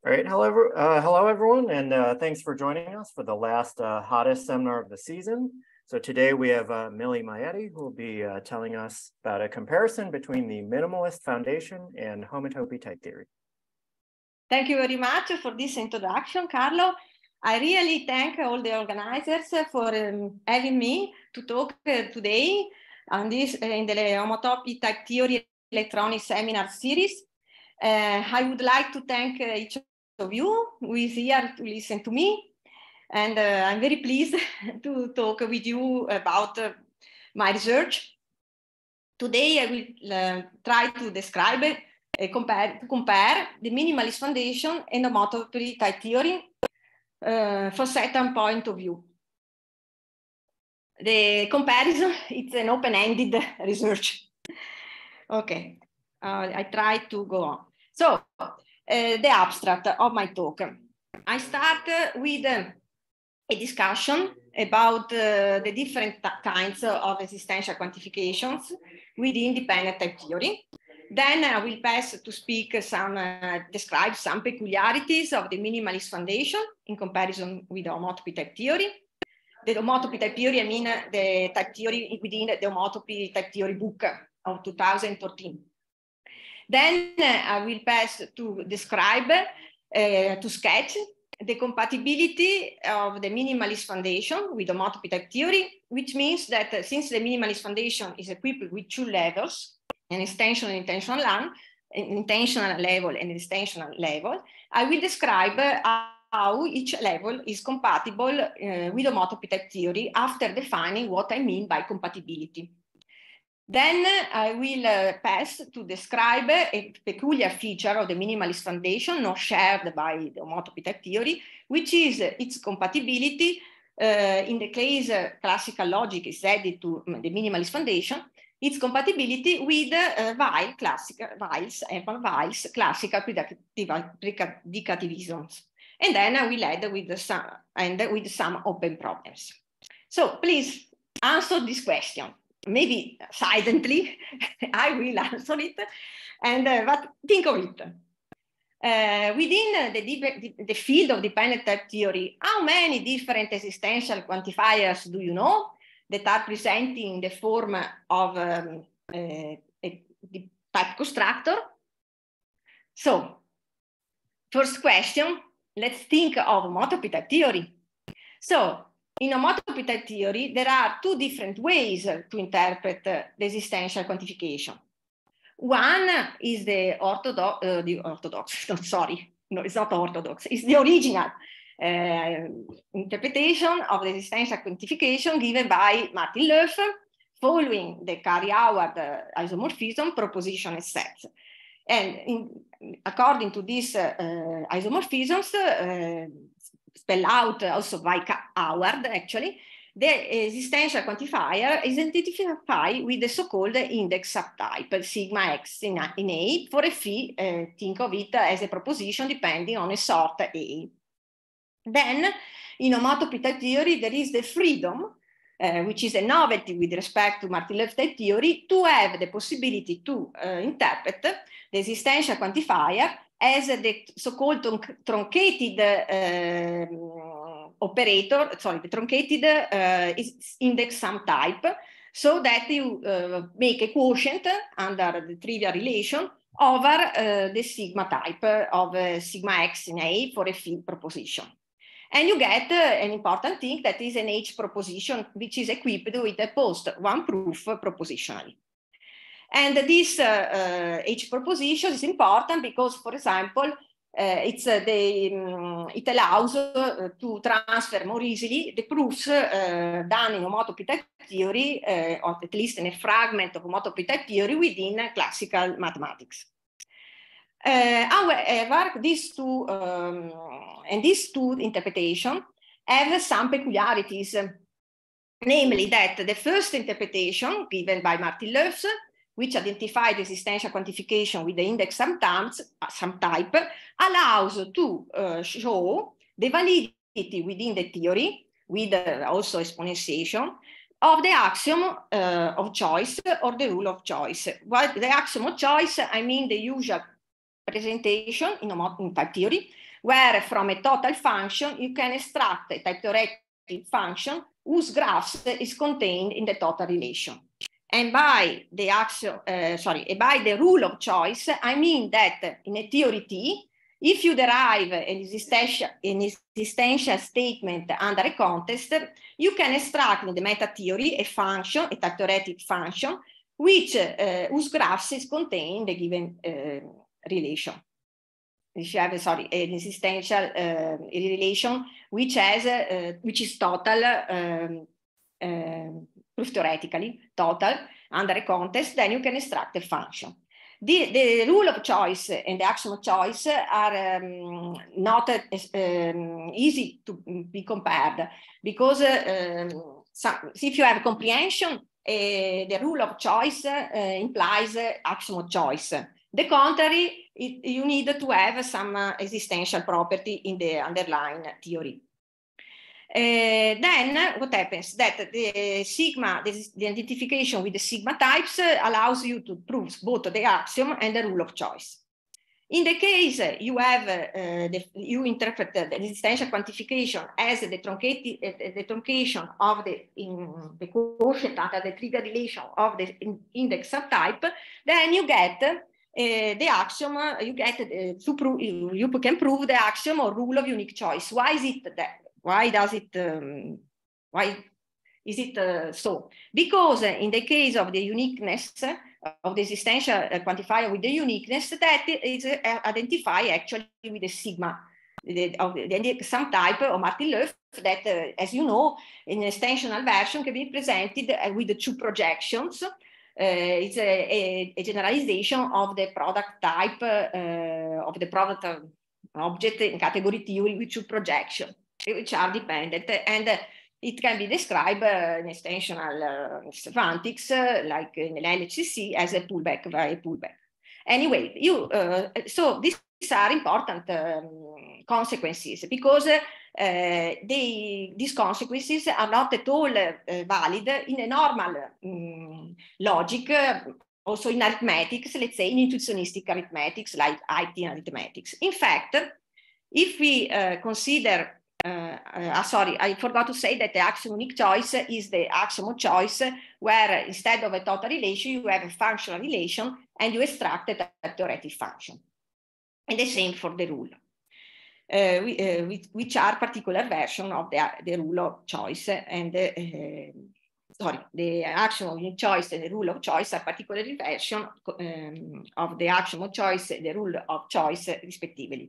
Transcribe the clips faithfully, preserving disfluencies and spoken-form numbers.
All right, hello, uh, hello everyone, and uh, thanks for joining us for the last uh, hottest seminar of the season. So today we have uh, Millie Maietti, who will be uh, telling us about a comparison between the Minimalist Foundation and homotopy type theory. Thank you very much for this introduction, Carlo. I really thank all the organizers for um, having me to talk uh, today on this uh, in the homotopy type theory electronic seminar series. Uh, I would like to thank uh, each of you who is here to listen to me. And uh, I'm very pleased to talk with you about uh, my research. Today, I will uh, try to describe it, uh, compare, to compare the Minimalist Foundation and homotopy type theory uh, for certain point of view. The comparison, it's an open-ended research. Okay, uh, I try to go on. So, uh, the abstract of my talk. I start uh, with uh, a discussion about uh, the different kinds of existential quantifications with independent type theory. Then I will pass to speak some, uh, describe some peculiarities of the Minimalist Foundation in comparison with the homotopy type theory. The homotopy type theory, I mean the type theory within the homotopy type theory book of two thousand fourteen. Then uh, I will pass to describe, uh, to sketch the compatibility of the Minimalist Foundation with homotopy type theory, which means that uh, since the Minimalist Foundation is equipped with two levels, an extension and intentional level, an intentional level and an extensional level, I will describe uh, how each level is compatible uh, with homotopy type theory after defining what I mean by compatibility. Then uh, I will uh, pass to describe a peculiar feature of the Minimalist Foundation not shared by the homotopy type theory, which is uh, its compatibility uh, in the case uh, classical logic is added to the Minimalist Foundation, its compatibility with uh, Weil classical Weil's Hermann Weil's classical predicativisms. And then I will add with some and with some open problems. So please answer this question. Maybe silently, I will answer it, and uh, but think of it. Uh, within uh, the, the field of dependent type theory, how many different existential quantifiers do you know that are present in the form of um, uh, a type constructor? So, first question, let's think of homotopy type theory. So, in homotopy type theory, there are two different ways to interpret uh, the existential quantification. One is the orthodox, uh, the orthodox, no, sorry, no, it's not orthodox, it's the original uh, interpretation of the existential quantification given by Martin Löf, following the Curry-Howard uh, isomorphism proposition and sets. And in, according to these uh, uh, isomorphisms, uh, spelled out also by Howard, actually, the existential quantifier is identified with the so-called index subtype, sigma x in A, in A for a phi, uh, think of it as a proposition depending on a sort A. Then, in homotopy type theory, there is the freedom, uh, which is a novelty with respect to Martin Löf type theory, to have the possibility to uh, interpret the existential quantifier as the so-called truncated uh, operator, sorry, the truncated uh, index sum type, so that you uh, make a quotient under the trivial relation over uh, the sigma type of uh, sigma x in A for a phi proposition. And you get uh, an important thing that is an H proposition, which is equipped with a post one proof propositionally. And this uh, uh, H proposition is important because, for example, uh, it's, uh, the, um, it allows uh, to transfer more easily the proofs uh, done in homotopy type theory, uh, or at least in a fragment of homotopy type theory within uh, classical mathematics. Uh, however, these two, um, and these two interpretations have some peculiarities, namely that the first interpretation given by Martin Löf, which identified the existential quantification with the index sum type, allows to uh, show the validity within the theory, with uh, also exponentiation, of the axiom uh, of choice or the rule of choice. By the axiom of choice, I mean the usual presentation in, in type theory, where from a total function you can extract a type theoretic function whose graphs is contained in the total relation. And by the axiom, uh, sorry, by the rule of choice, I mean that in a theory T, if you derive an existential, an existential statement under a context, you can extract in the meta theory a function, a type theoretic function, which uh, whose graphs is contained in the given uh, relation. If you have, sorry, an existential uh, relation which has, uh, which is total, um, uh, proof theoretically total under a context, then you can extract a function. The, the rule of choice and the axiom of choice are um, not uh, um, easy to be compared because uh, um, some, if you have comprehension, uh, the rule of choice uh, implies uh, axiom of choice. The contrary, it, you need to have some uh, existential property in the underlying theory. Uh, then what happens? That the sigma, the, the identification with the sigma types uh, allows you to prove both the axiom and the rule of choice. In the case uh, you have, uh, the, you interpret the existential quantification as the, truncated, uh, the truncation of the, in, the quotient under the trigger relation of the in, index subtype, then you get uh, the axiom, uh, you get uh, to prove, you, you can prove the axiom or rule of unique choice. Why is it that? Why does it, um, why is it uh, so? Because uh, in the case of the uniqueness uh, of the existential uh, quantifier with the uniqueness, that is uh, identified actually with the sigma, the, of the, the, some type of Martin-Löf that, uh, as you know, in an extensional version can be presented uh, with the two projections. Uh, it's a, a, a generalization of the product type, uh, of the product uh, object in category theory with two projections, which are dependent, and uh, it can be described uh, in extensional uh, semantics, uh, like in L H C C, as a pullback by a pullback. Anyway, you uh, so these are important um, consequences because uh, they, these consequences are not at all uh, valid in a normal um, logic, uh, also in arithmetics, let's say in intuitionistic arithmetics like I T arithmetics. In fact, if we uh, consider Uh, uh, sorry, I forgot to say that the axiom of unique choice is the axiom of choice where instead of a total relation, you have a functional relation and you extract a theoretic function. And the same for the rule, uh, we, uh, which, which are particular version of the, the rule of choice. And uh, uh, sorry, the axiom of unique choice and the rule of choice are particular version um, of the axiom of choice and the rule of choice, respectively.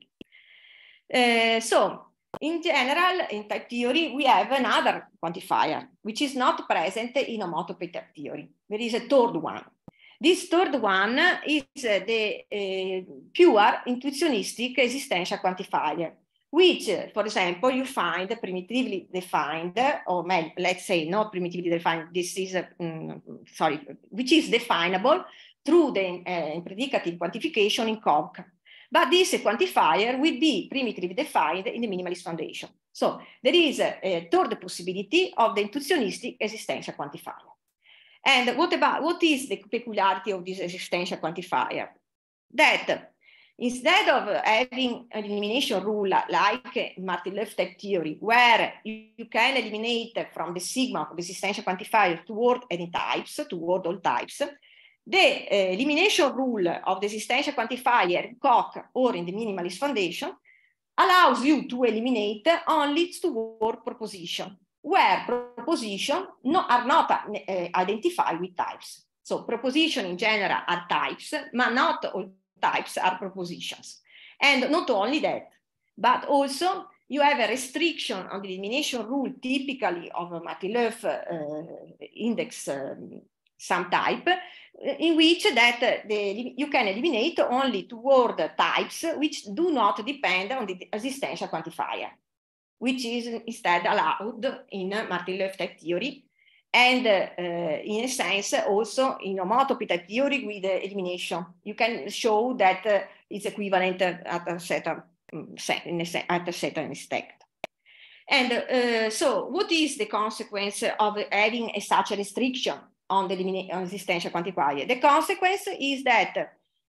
Uh, so, in general, in type theory, we have another quantifier, which is not present in homotopy type theory. There is a third one. This third one is uh, the uh, pure intuitionistic existential quantifier, which, uh, for example, you find primitively defined, or let's say not primitively defined, this is, uh, um, sorry, which is definable through the uh, predicative quantification in C O G. But this quantifier will be primitively defined in the minimalist foundation. So there is a, a third possibility of the intuitionistic existential quantifier. And what about what is the peculiarity of this existential quantifier? That instead of having an elimination rule like Martin-Löf type theory, where you can eliminate from the sigma of the existential quantifier toward any types, toward all types, the uh, elimination rule of the existential quantifier in C O C or in the minimalist foundation allows you to eliminate only toward proposition, where proposition no, are not uh, identified with types. So proposition in general are types, but not all types are propositions. And not only that, but also you have a restriction on the elimination rule typically of a Martin-Löf uh, index um, some type, in which that uh, the, you can eliminate only toward types which do not depend on the existential quantifier, which is instead allowed in Martin-Löf type theory, and uh, uh, in a sense also in homotopy type theory with uh, elimination. You can show that uh, it's equivalent at a certain, in a, at a certain extent. And uh, so what is the consequence of having a, such a restriction on the on existential quantifier? The consequence is that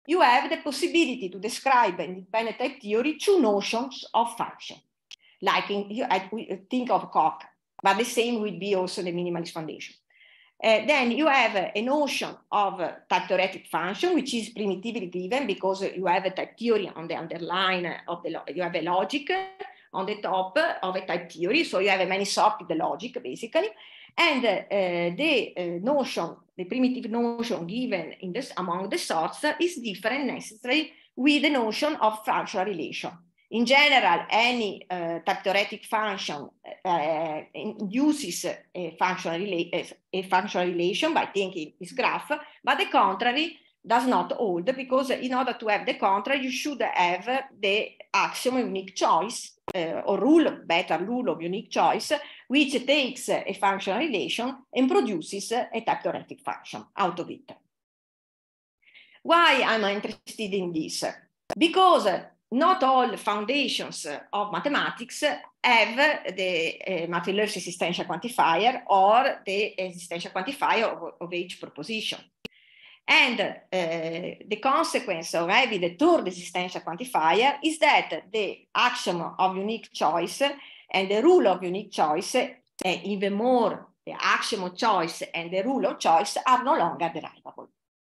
you have the possibility to describe in independent type theory two notions of function. Like in, you, I, we think of Koch, but the same would be also the minimalist foundation. Uh, then you have a, a notion of a type theoretic function, which is primitively given because you have a type theory on the underline of the, you have a logic on the top of a type theory. So you have a many sorted logic basically. And uh, the uh, notion, the primitive notion given in this among the sorts is different necessarily with the notion of functional relation. In general, any uh, type theoretic function uh, induces a functional, rela a functional relation by thinking its graph, but the contrary does not hold, because in order to have the contrary, you should have the axiom of unique choice, uh, or rule, better rule of unique choice, which takes a functional relation and produces a type theoretic function out of it. Why am I interested in this? Because not all foundations of mathematics have the uh, Math-Wheeler's existential quantifier or the existential quantifier of, of each proposition. And uh, the consequence of having the third existential quantifier is that the axiom of unique choice and the rule of unique choice, and even more the axiom of choice and the rule of choice, are no longer derivable.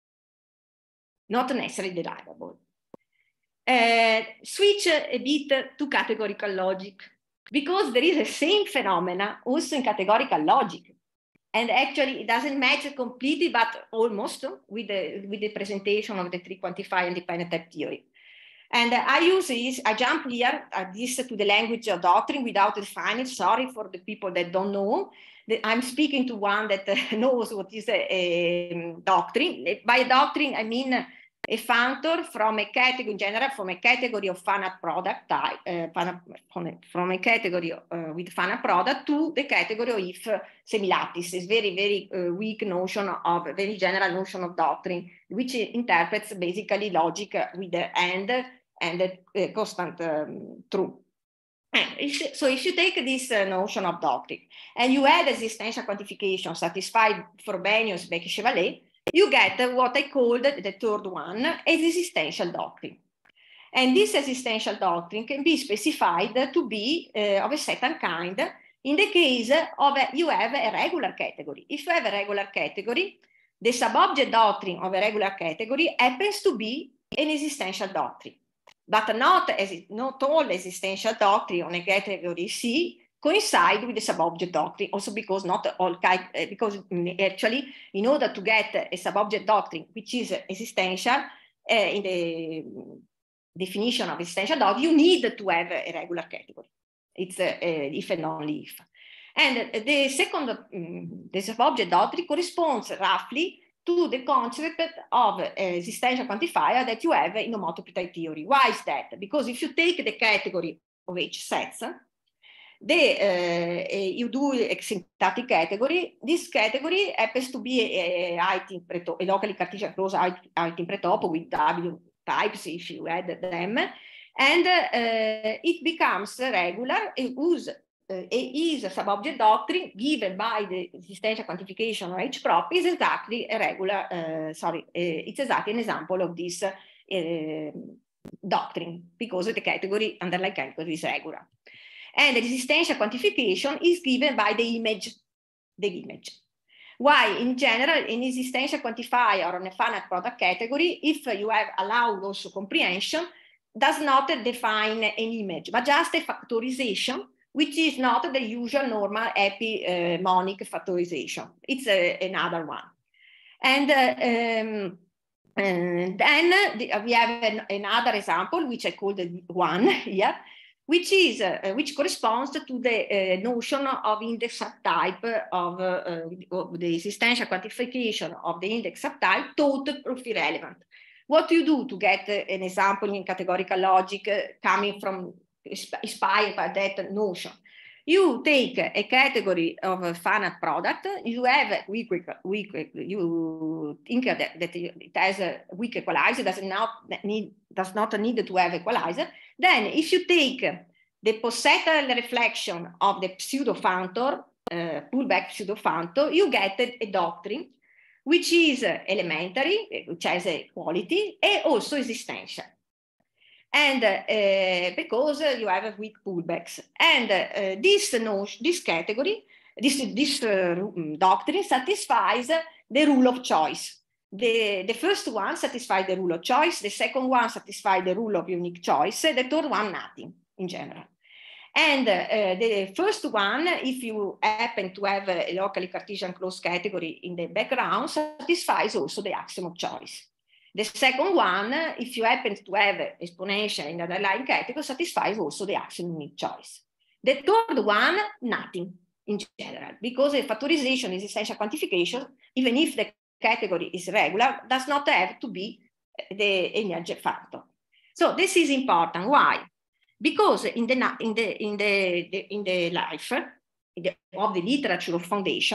Not necessarily derivable. Uh, switch a bit to categorical logic, because there is the same phenomena also in categorical logic. And actually, it doesn't match completely, but almost with the, with the presentation of the three quantifier independent type theory. And uh, I use this, I jump here at this to the language of doctrine without defining. Sorry for the people that don't know. I'm speaking to one that uh, knows what is a, a doctrine. By doctrine, I mean a functor from a category, in general, from a category of finite product type, uh, from, a, from a category uh, with finite product to the category of if uh, semilattice. Is very, very uh, weak notion of, a very general notion of doctrine, which interprets basically logic with the and and the uh, constant um, true. And so if you take this uh, notion of doctrine and you add existential quantification satisfied Frobenius, Becky-Chevalier, you get what I called the third one, as existential doctrine. And this existential doctrine can be specified to be uh, of a certain kind in the case of a, you have a regular category. If you have a regular category, the subobject doctrine of a regular category happens to be an existential doctrine, but not, as not all existential doctrine on a category C coincide with the subobject doctrine, also because not all, because actually in order to get a subobject doctrine which is existential, uh, in the definition of existential doctrine, you need to have a regular category. It's a, a if and only if. And the second, um, the subobject doctrine corresponds roughly to the concept of uh, existential quantifier that you have in homotopy type theory. Why is that? Because if you take the category of H sets, The, uh, you do a syntactic category. This category happens to be a, a, a locally Cartesian closed item-pretopo with W types if you add them, and uh, it becomes regular whose uh, is a subobject doctrine given by the existential quantification of H prop is exactly a regular. Uh, sorry, uh, it's exactly an example of this uh, doctrine because the category underlying category is regular. And the existential quantification is given by the image, the image. Why, in general, an existential quantifier on a finite product category, if you have allowed also comprehension, does not define an image, but just a factorization, which is not the usual normal epimonic factorization. It's a, another one. And, uh, um, and then the, we have an, another example, which I call the one here, which is uh, which corresponds to the uh, notion of index subtype of, uh, of the existential quantification of the index subtype taught proof irrelevant. What you do to get uh, an example in categorical logic uh, coming from inspired by that notion? You take a category of a finite product. You have weak, weak you think that, that it has a weak equalizer. Does not need does not need to have equalizer. Then, if you take the Possetto reflection of the pseudo functor, uh, pullback pseudo functor, you get a, a doctrine which is elementary, which has a quality, and also existential. And uh, because you have weak pullbacks. And uh, this, notion, this category, this, this uh, doctrine satisfies the rule of choice. The, the first one satisfies the rule of choice, the second one satisfies the rule of unique choice, the third one nothing in general. And uh, the first one, if you happen to have a locally Cartesian closed category in the background, satisfies also the axiom of choice. The second one, if you happen to have exponential in the underlying category, satisfies also the axiom of unique choice. The third one, nothing in general, because the factorization is essential quantification, even if the category is regular, does not have to be the energy factor. So this is important. Why? Because in the in the in the, the in the life in the, of the literature of foundation,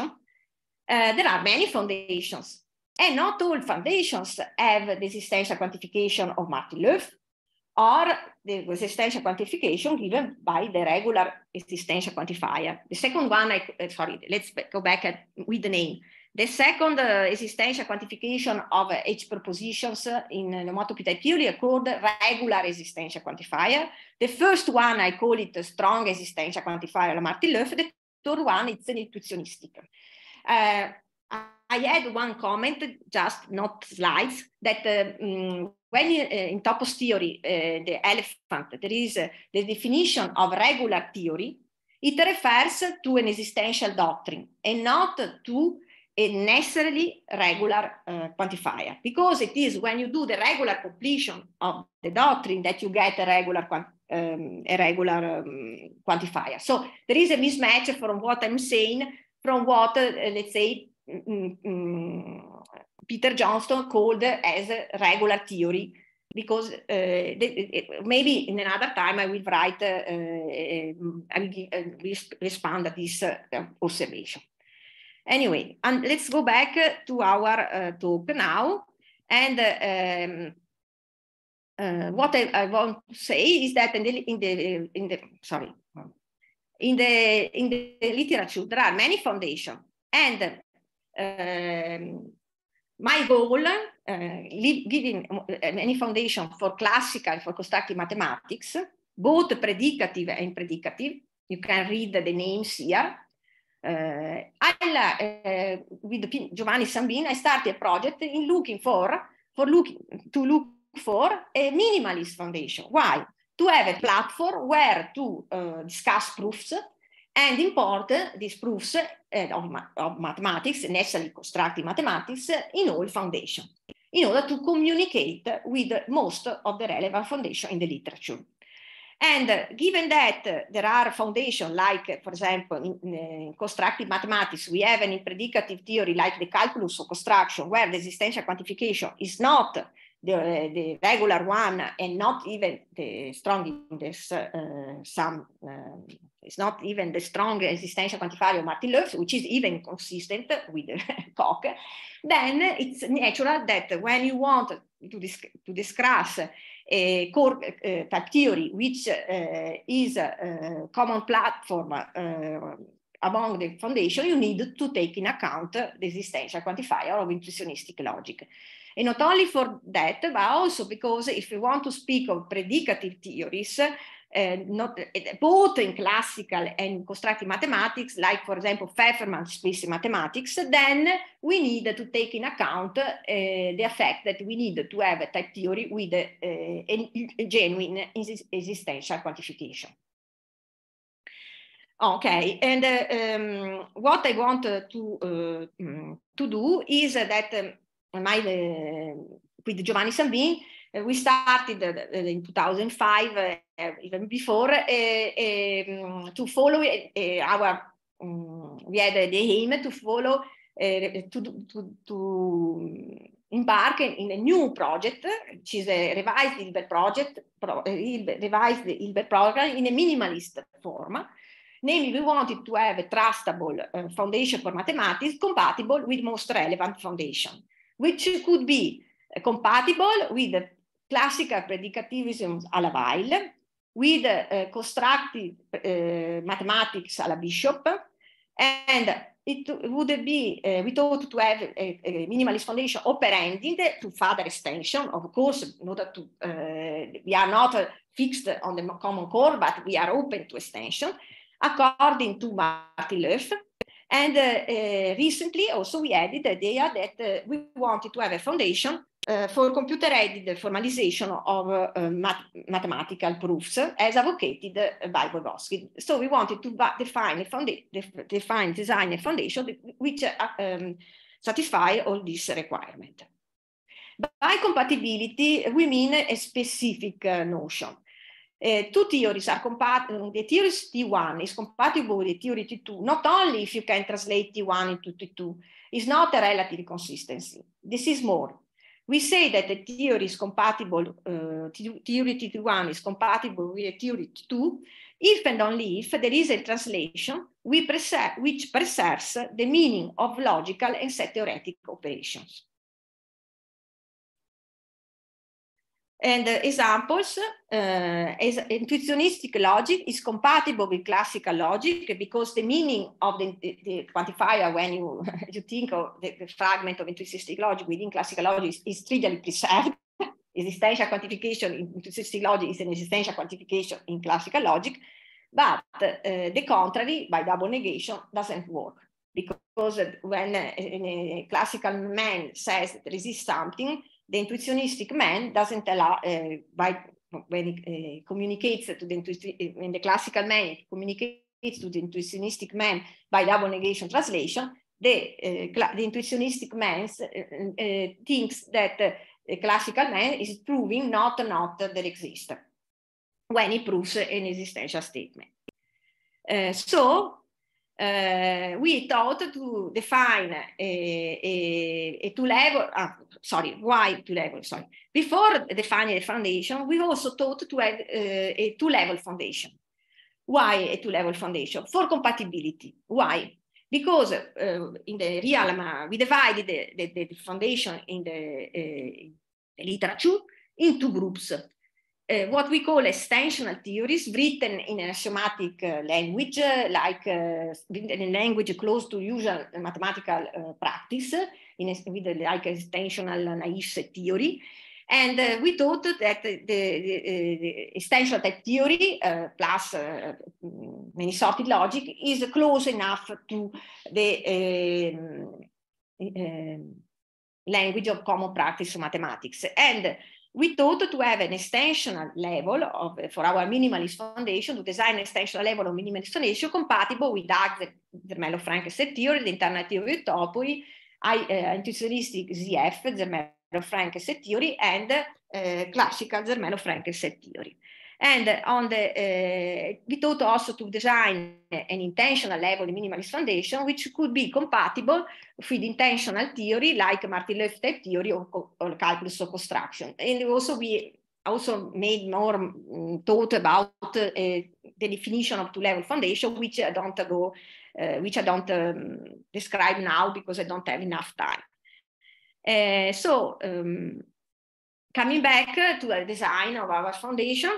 uh, there are many foundations, and not all foundations have the existential quantification of Martin-Löf or the existential quantification given by the regular existential quantifier. The second one, I, uh, sorry, let's go back at, with the name. The second uh, existential quantification of uh, H propositions uh, in uh, homotopy theory are called regular existential quantifier. The first one, I call it a strong existential quantifier, Martin-Löf. The third one, it's an intuitionistic. Uh, I had one comment, just not slides, that uh, um, when you, uh, in Topos theory, uh, the elephant, there is uh, the definition of regular theory, it refers to an existential doctrine and not to a necessarily regular uh, quantifier, because it is when you do the regular completion of the doctrine that you get a regular, um, a regular um, quantifier. So there is a mismatch from what I'm saying from what, uh, let's say, mm, mm, Peter Johnston called as a regular theory, because uh, they, maybe in another time I will write, uh, uh, I will uh, respond to this uh, observation. Anyway, and let's go back to our uh, talk now. And uh, um, uh, what I, I want to say is that in the, in the, in the sorry, in the, in the literature, there are many foundations. And uh, my goal, uh, giving any foundation for classical, for constructive mathematics, both predicative and predicative, you can read the names here. Uh, I, uh, with Giovanni Sambin, I started a project in looking for, for looking, to look for a minimalist foundation. Why? To have a platform where to uh, discuss proofs and import these proofs uh, of, ma of mathematics, necessarily constructive mathematics, in all foundations, in order to communicate with most of the relevant foundations in the literature. And uh, given that uh, there are foundations like, uh, for example, in, in uh, constructive mathematics, we have an in predicative theory like the calculus of construction, where the existential quantification is not the, uh, the regular one and not even the strong in this, uh, some, uh, it's not even the strong existential quantifier of Martin-Löf, which is even consistent with Koch, then it's natural that when you want to, dis to discuss a core uh, type theory, which uh, is a, a common platform uh, among the foundation, you need to take in account the existential quantifier of intuitionistic logic. And not only for that, but also because if you want to speak of predicative theories, uh, not, uh, both in classical and constructive mathematics, like for example Pfefferman space mathematics, then we need to take in account uh, the fact that we need to have a type theory with uh, a, a genuine existential quantification. Okay, and uh, um, what I want uh, to uh, to do is that um, my uh, with Giovanni Sambin, uh, we started uh, in two thousand five, uh, even before, uh, uh, to follow uh, our. Um, we had the aim to follow uh, to to to embark in a new project, which is a revised Hilbert project, pro, uh, revised Hilbert program in a minimalist form. Namely, we wanted to have a trustable uh, foundation for mathematics compatible with most relevant foundation, which could be uh, compatible with the classical predicativism a la Weil, with uh, constructive uh, mathematics a la Bishop, And it would be, uh, we thought to have a, a minimalist foundation open-ended to further extension, of course, in order to, uh, we are not uh, fixed on the common core, but we are open to extension, according to Martin Löf. And uh, uh, recently also we added the idea that uh, we wanted to have a foundation uh, for computer-aided formalization of uh, uh, math mathematical proofs as advocated uh, by Vygotsky. So we wanted to define, a define, design a foundation which uh, um, satisfy all these requirements. By compatibility, we mean a specific uh, notion. Uh, two theories are compatible. The theory T one is compatible with the theory T two, not only if you can translate T one into T two, it's not a relative consistency. This is more. We say that the theory is compatible, uh, theory T one is compatible with the theory T two, if and only if there is a translation we preserve, which preserves the meaning of logical and set theoretic operations. And uh, examples, uh, as intuitionistic logic is compatible with classical logic because the meaning of the, the, the quantifier, when you, you think of the, the fragment of intuitionistic logic within classical logic, is, is trivially preserved. Existential quantification in intuitionistic logic is an existential quantification in classical logic, but uh, the contrary, by double negation, doesn't work. Because when a, a classical man says that there is something, the intuitionistic man doesn't allow, uh, by, when he uh, communicates to the, when the classical man communicates to the intuitionistic man by double negation translation, the, uh, the intuitionistic man uh, uh, thinks that uh, the classical man is proving not not that exists when he proves an existential statement. Uh, so, Uh, we thought to define a, a, a two-level, ah, sorry, why two-level, sorry. Before defining the foundation, we also thought to have uh, a two-level foundation. Why a two-level foundation? For compatibility. Why? Because uh, in the realm, uh, we divided the, the, the foundation in the, uh, the literature into groups. Uh, what we call extensional theories written in an axiomatic uh, language, uh, like uh, in a language close to usual mathematical uh, practice, in a, with a, like extensional naive set theory. And uh, we thought that the, the, the extensional type theory uh, plus uh, many sorted logic is close enough to the uh, uh, language of common practice of mathematics. And we thought to have an extensional level of, for our minimalist foundation, to design an extensional level of minimalist foundation compatible with the Zermelo-Fraenkel set theory, the internal theory of topoi, uh, intuitionistic Z F, Zermelo-Fraenkel set theory, and uh, classical Zermelo-Fraenkel set theory. And on the, uh, we thought also to design an intentional level minimalist foundation, which could be compatible with intentional theory like Martin Löf type theory or, or calculus of construction. And also we also made more um, thought about uh, the definition of two-level foundation, which I don't go, uh, which I don't um, describe now because I don't have enough time. Uh, so um, coming back to the design of our foundation.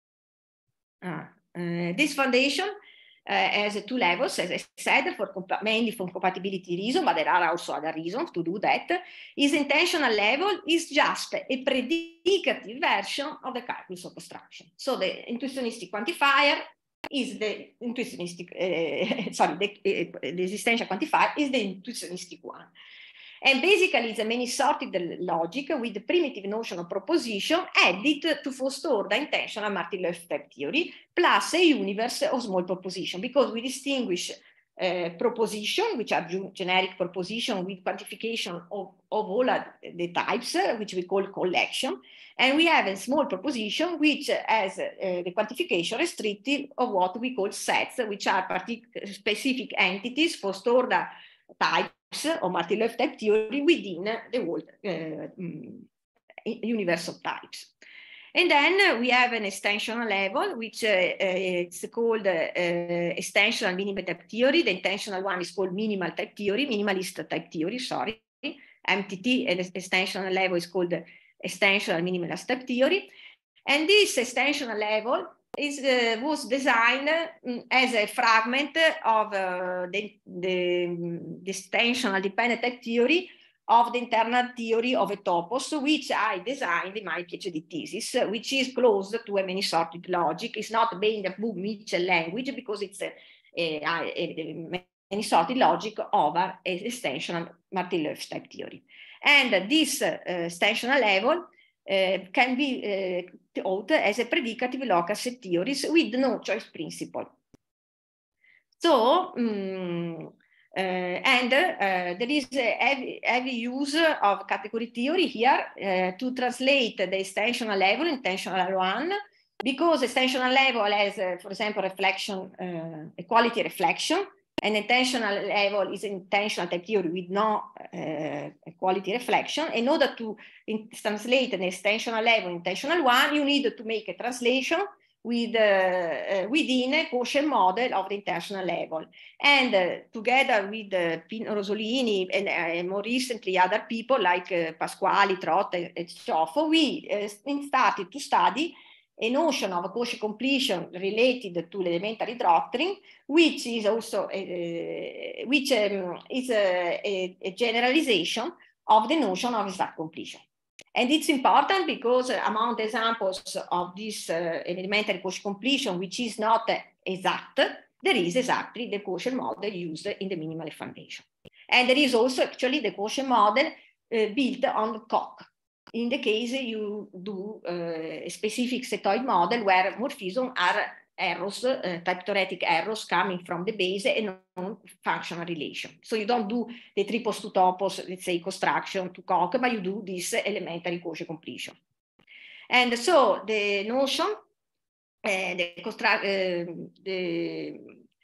Uh, uh, this foundation uh, has two levels, as I said, for mainly for compatibility reason, but there are also other reasons to do that. Is intentional level is just a predicative version of the calculus of construction. So the intuitionistic quantifier is the intuitionistic, uh, sorry, the, uh, the existential quantifier is the intuitionistic one. And basically, it's a many sorted logic with the primitive notion of proposition added to forestall the intentional Martin Löf type theory, plus a universe of small proposition, because we distinguish uh, proposition, which are generic proposition with quantification of, of all the types, uh, which we call collection. And we have a small proposition, which has uh, the quantification restrictive of what we call sets, which are specific entities for stored types or Martin Löf type theory within the whole uh, universe of types. And then we have an extensional level, which uh, uh, it's called uh, uh, extensional minimal type theory. The intentional one is called minimal type theory, minimalist type theory, sorry. M T T, and the extensional level is called extensional minimalist type theory. And this extensional level is, uh, was designed um, as a fragment of uh, the, the, the extensional dependent type theory of the internal theory of a topos, which I designed in my PhD thesis, which is close to a many-sorted logic. It's not being a Mitchell language because it's a, a, a, a many-sorted logic over an extensional Martin-Löf type theory. And this uh, extensional level uh, can be uh, taught as a predicative local set theories with no choice principle. So, um, Uh, and uh, there is a heavy, heavy use of category theory here uh, to translate the extensional level in intensional one, because extensional level has, uh, for example, reflection, uh, equality reflection, and intensional level is intensional type theory with no uh, equality reflection. In order to in translate the extensional level in intensional one, you need to make a translation with, uh, uh, within a quotient model of the intensional level. And uh, together with uh, Pino Rosolini and uh, more recently other people like uh, Pasquali, Trott, and Cioffo, we uh, started to study a notion of a quotient completion related to the elementary doctrine, which is also a, uh, which um, is a, a, a generalization of the notion of exact completion. And it's important because uh, among the examples of this uh, elementary quotient completion, which is not uh, exact, there is exactly the quotient model used in the minimalist foundation. And there is also actually the quotient model uh, built on Coq. In the case you do uh, a specific setoid model where morphisms are errors, uh, type theoretic errors coming from the base and non-functional relation. So you don't do the tripos to topos, let's say, construction to Coq, but you do this elementary quotient completion. And so the notion, uh, the construct, uh, the,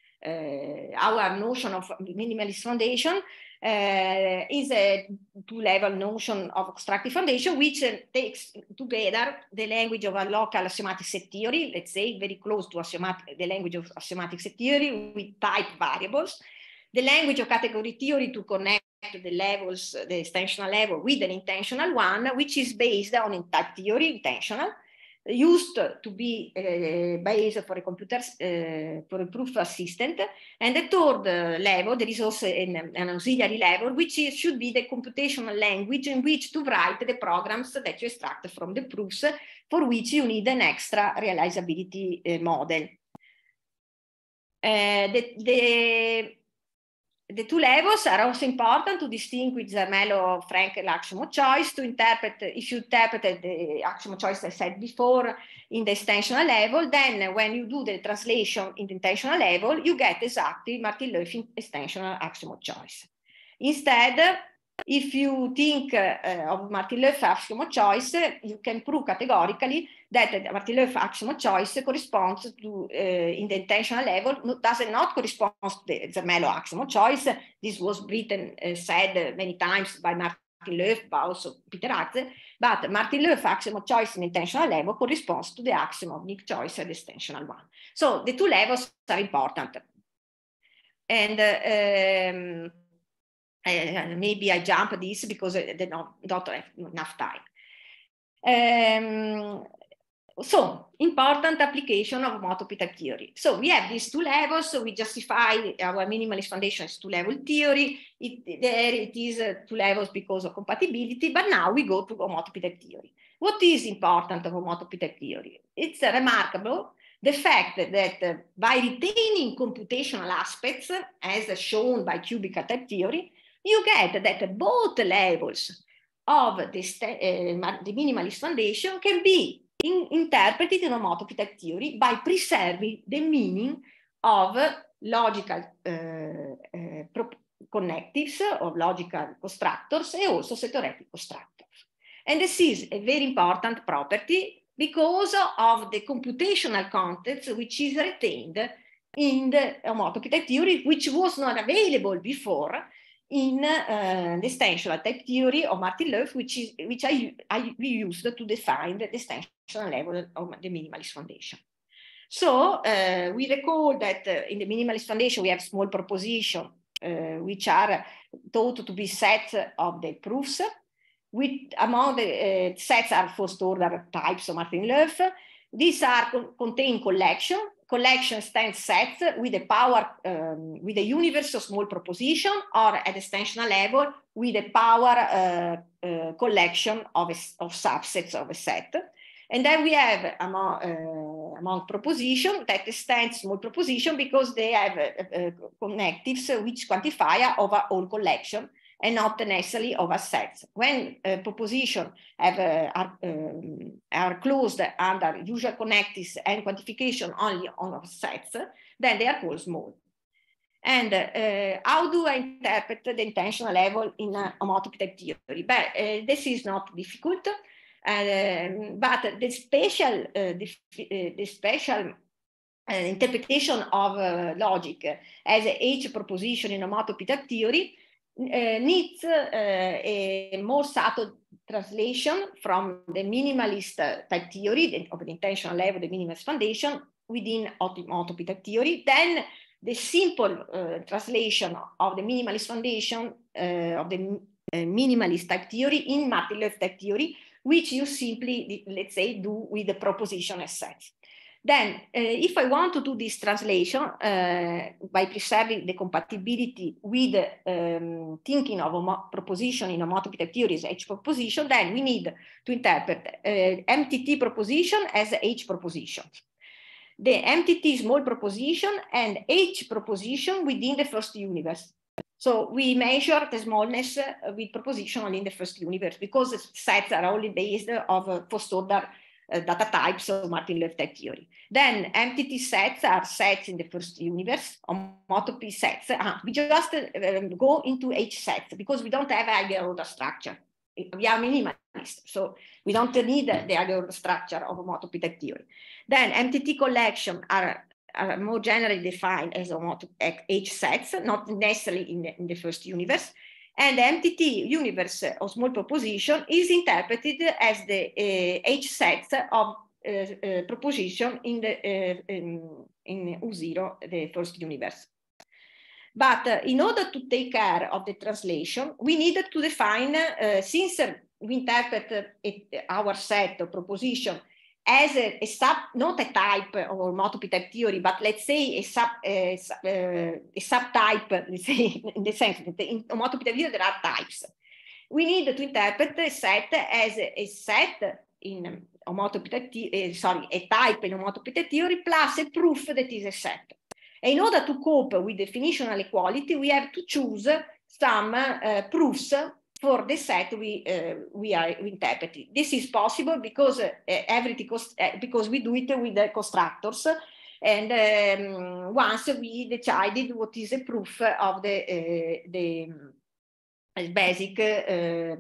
uh, our notion of minimalist foundation Uh, is a two-level notion of constructive foundation, which uh, takes together the language of a local axiomatic set theory, let's say very close to axiomatic, the language of axiomatic set theory with type variables, the language of category theory to connect the levels, the extensional level with an intensional one, which is based on in type theory, intentional, used to be uh, based for a computer, uh, for a proof assistant. And the third uh, level, there is also an, an auxiliary level, which is, should be the computational language in which to write the programs that you extract from the proofs, for which you need an extra realizability uh, model. Uh, the, the, The two levels are also important to distinguish Zermelo, Frank, axiom of choice. To interpret, if you interpreted the axiom of choice I said before in the extensional level, then when you do the translation in the intensional level, you get exactly Martin-Löf extensional axiom of choice. Instead, if you think uh, of Martin-Löf axiom of choice, you can prove categorically that the Martin-Löf axiom of choice corresponds to, uh, in the intensional level, does not correspond to the Zermelo axiom of choice. This was written, uh, said many times by Martin-Löf, but also Peter Atze. But Martin-Löf axiom of choice in intensional level corresponds to the axiom of Nick choice at the extensional one. So the two levels are important. And uh, um, Uh, maybe I jump this because I don't, don't have enough time. Um, so, important application of homotopy type theory. So we have these two levels, so we justify our minimalist foundation as two-level theory. It, there it is uh, two levels because of compatibility, but now we go to homotopy type theory. What is important of homotopy type theory? It's uh, remarkable the fact that uh, by retaining computational aspects, as shown by cubical type theory, you get that both levels of the, uh, the minimalist foundation can be in, interpreted in homotopy type theory by preserving the meaning of logical uh, uh, connectives, of logical constructors, and also theoretic constructors. And this is a very important property because of the computational context which is retained in the homotopy type theory, which was not available before in uh, the extensional type theory of Martin-Löf, which is which I, I we used to define the extensional level of the minimalist foundation. So uh, we recall that uh, in the minimalist foundation we have small propositions uh, which are thought to be sets of the proofs. With among the uh, sets are first order types of Martin-Löf. These are con contain collection. Collection stands sets with the power, um, with the universe of small proposition, or at extensional level with the power uh, uh, collection of, a, of subsets of a set. And then we have among, uh, among proposition that stands small proposition because they have uh, uh, connectives which quantify over all collection and not necessarily over sets. When uh, proposition have, uh, are, um, are closed under usual connectives and quantification only on sets, then they are called small. And uh, how do I interpret the intentional level in uh, homotopy type theory? But uh, this is not difficult, uh, but the special, uh, the, uh, the special uh, interpretation of uh, logic as a H proposition in homotopy type theory uh, needs uh, a more subtle translation from the minimalist type theory of the intentional level, the minimalist foundation within homotopy type theory, then the simple uh, translation of the minimalist foundation uh, of the uh, minimalist type theory in Martin-Löf type theory, which you simply, let's say, do with the proposition as sets. Then, uh, if I want to do this translation uh, by preserving the compatibility with um, thinking of a proposition in homotopy type theory as H proposition, then we need to interpret uh, M T T proposition as H proposition, the M T T small proposition and H proposition within the first universe. So we measure the smallness uh, with proposition only in the first universe because sets are only based of uh, first order uh, data types of Martin-Löf type theory. Then M T T sets are sets in the first universe, homotopy sets. Uh, we just uh, go into H sets because we don't have higher order structure. We are minimalist, so we don't need the higher order structure of homotopy type theory. Then M T T collection are, are more generally defined as H sets, not necessarily in the, in the first universe. And the M T T universe of small proposition is interpreted as the uh, H sets of uh, uh, proposition in the uh, in, in U zero, the first universe. But uh, in order to take care of the translation, we needed to define, uh, since uh, we interpret uh, it, our set of proposition as a, a sub, not a type of homotopy type theory, but let's say a sub, uh, uh, a subtype, let's say, in the sense that in homotopy type theory there are types. We need to interpret a set as a, a set in homotopy type theory, uh, sorry, a type in homotopy type theory plus a proof that is a set. And in order to cope with definitional equality, we have to choose some uh, proofs for the set we uh, we are interpreting. This is possible because uh, everything uh, because we do it with the constructors, and um, once we decided what is a proof of the uh, the basic uh,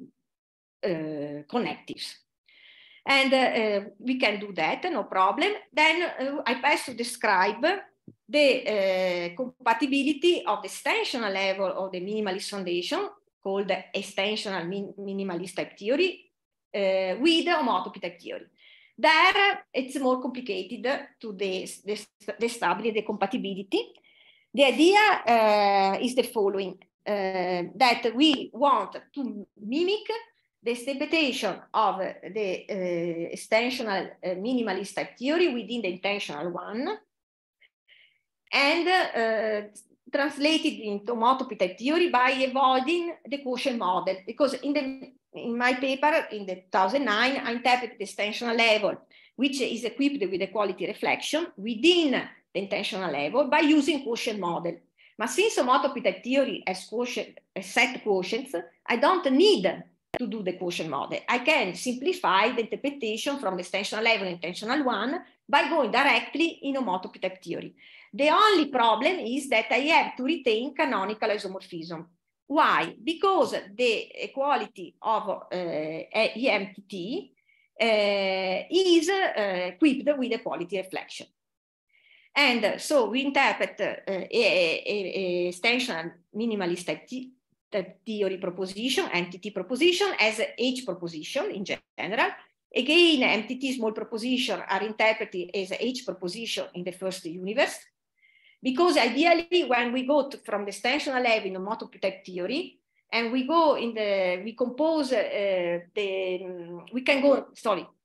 uh, connectives. And uh, we can do that, no problem. Then uh, I pass to describe the uh, compatibility of the extensional level of the minimalist foundation, called the extensional min minimalist type theory, uh, with the homotopy type theory. There, it's more complicated to the, the, the establish the compatibility. The idea uh, is the following, uh, that we want to mimic the interpretation of the uh, extensional uh, minimalist type theory within the intentional one, and uh, translated into homotopy type theory by avoiding the quotient model. Because in, the, in my paper in the two thousand nine, I interpreted the extensional level, which is equipped with equality reflection within the intentional level by using quotient model. But since homotopy type theory has quotient, has set quotients, I don't need to do the quotient model. I can simplify the interpretation from the extensional level and intentional one by going directly in homotopy type theory. The only problem is that I have to retain canonical isomorphism. Why? Because the equality of uh, E M T T uh, is uh, equipped with equality reflection. And so we interpret uh, a, a, a extensional minimalist type, type theory proposition, M T T proposition, as H proposition in general. Again, M T T small proposition are interpreted as H proposition in the first universe. Because ideally, when we go to, from the extensional level in homotopy type theory, and we go in the, we compose uh, the, we can go, sorry,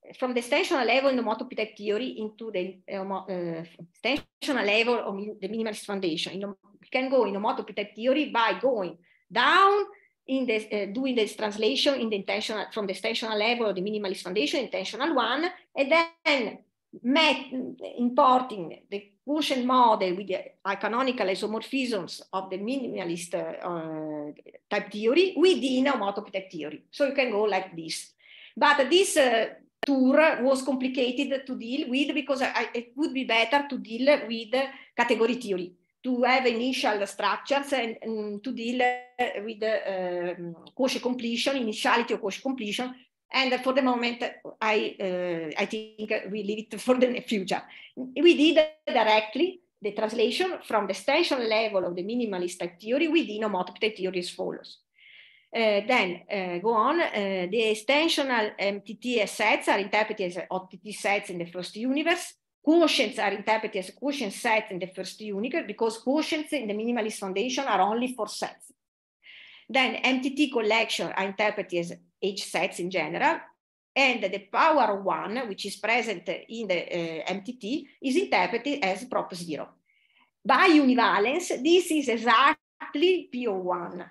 from the extensional level in the homotopy type theory into the uh, uh, extensional level of the minimalist foundation. You know, we can go in homotopy type theory by going down in the uh, doing this translation in the intentional from the extensional level of the minimalist foundation, intentional one, and then met, importing the quotient model with the canonical isomorphisms of the minimalist uh, type theory within homotopy type theory. So you can go like this. But this uh, tour was complicated to deal with because I, it would be better to deal with category theory, to have initial structures and, and to deal with uh, quotient completion, initiality of quotient completion. And for the moment, I, uh, I think we leave it for the future. We did directly the translation from the extension level of the minimalist type theory within homotopy type theory as follows. Uh, then uh, go on, uh, the extensional M T T sets are interpreted as O T T sets in the first universe. Quotients are interpreted as quotient sets in the first universe because quotients in the minimalist foundation are only for sets. Then M T T collection are interpreted as H sets in general, and the power of one, which is present in the uh, M T T, is interpreted as prop zero. By univalence, this is exactly P O one.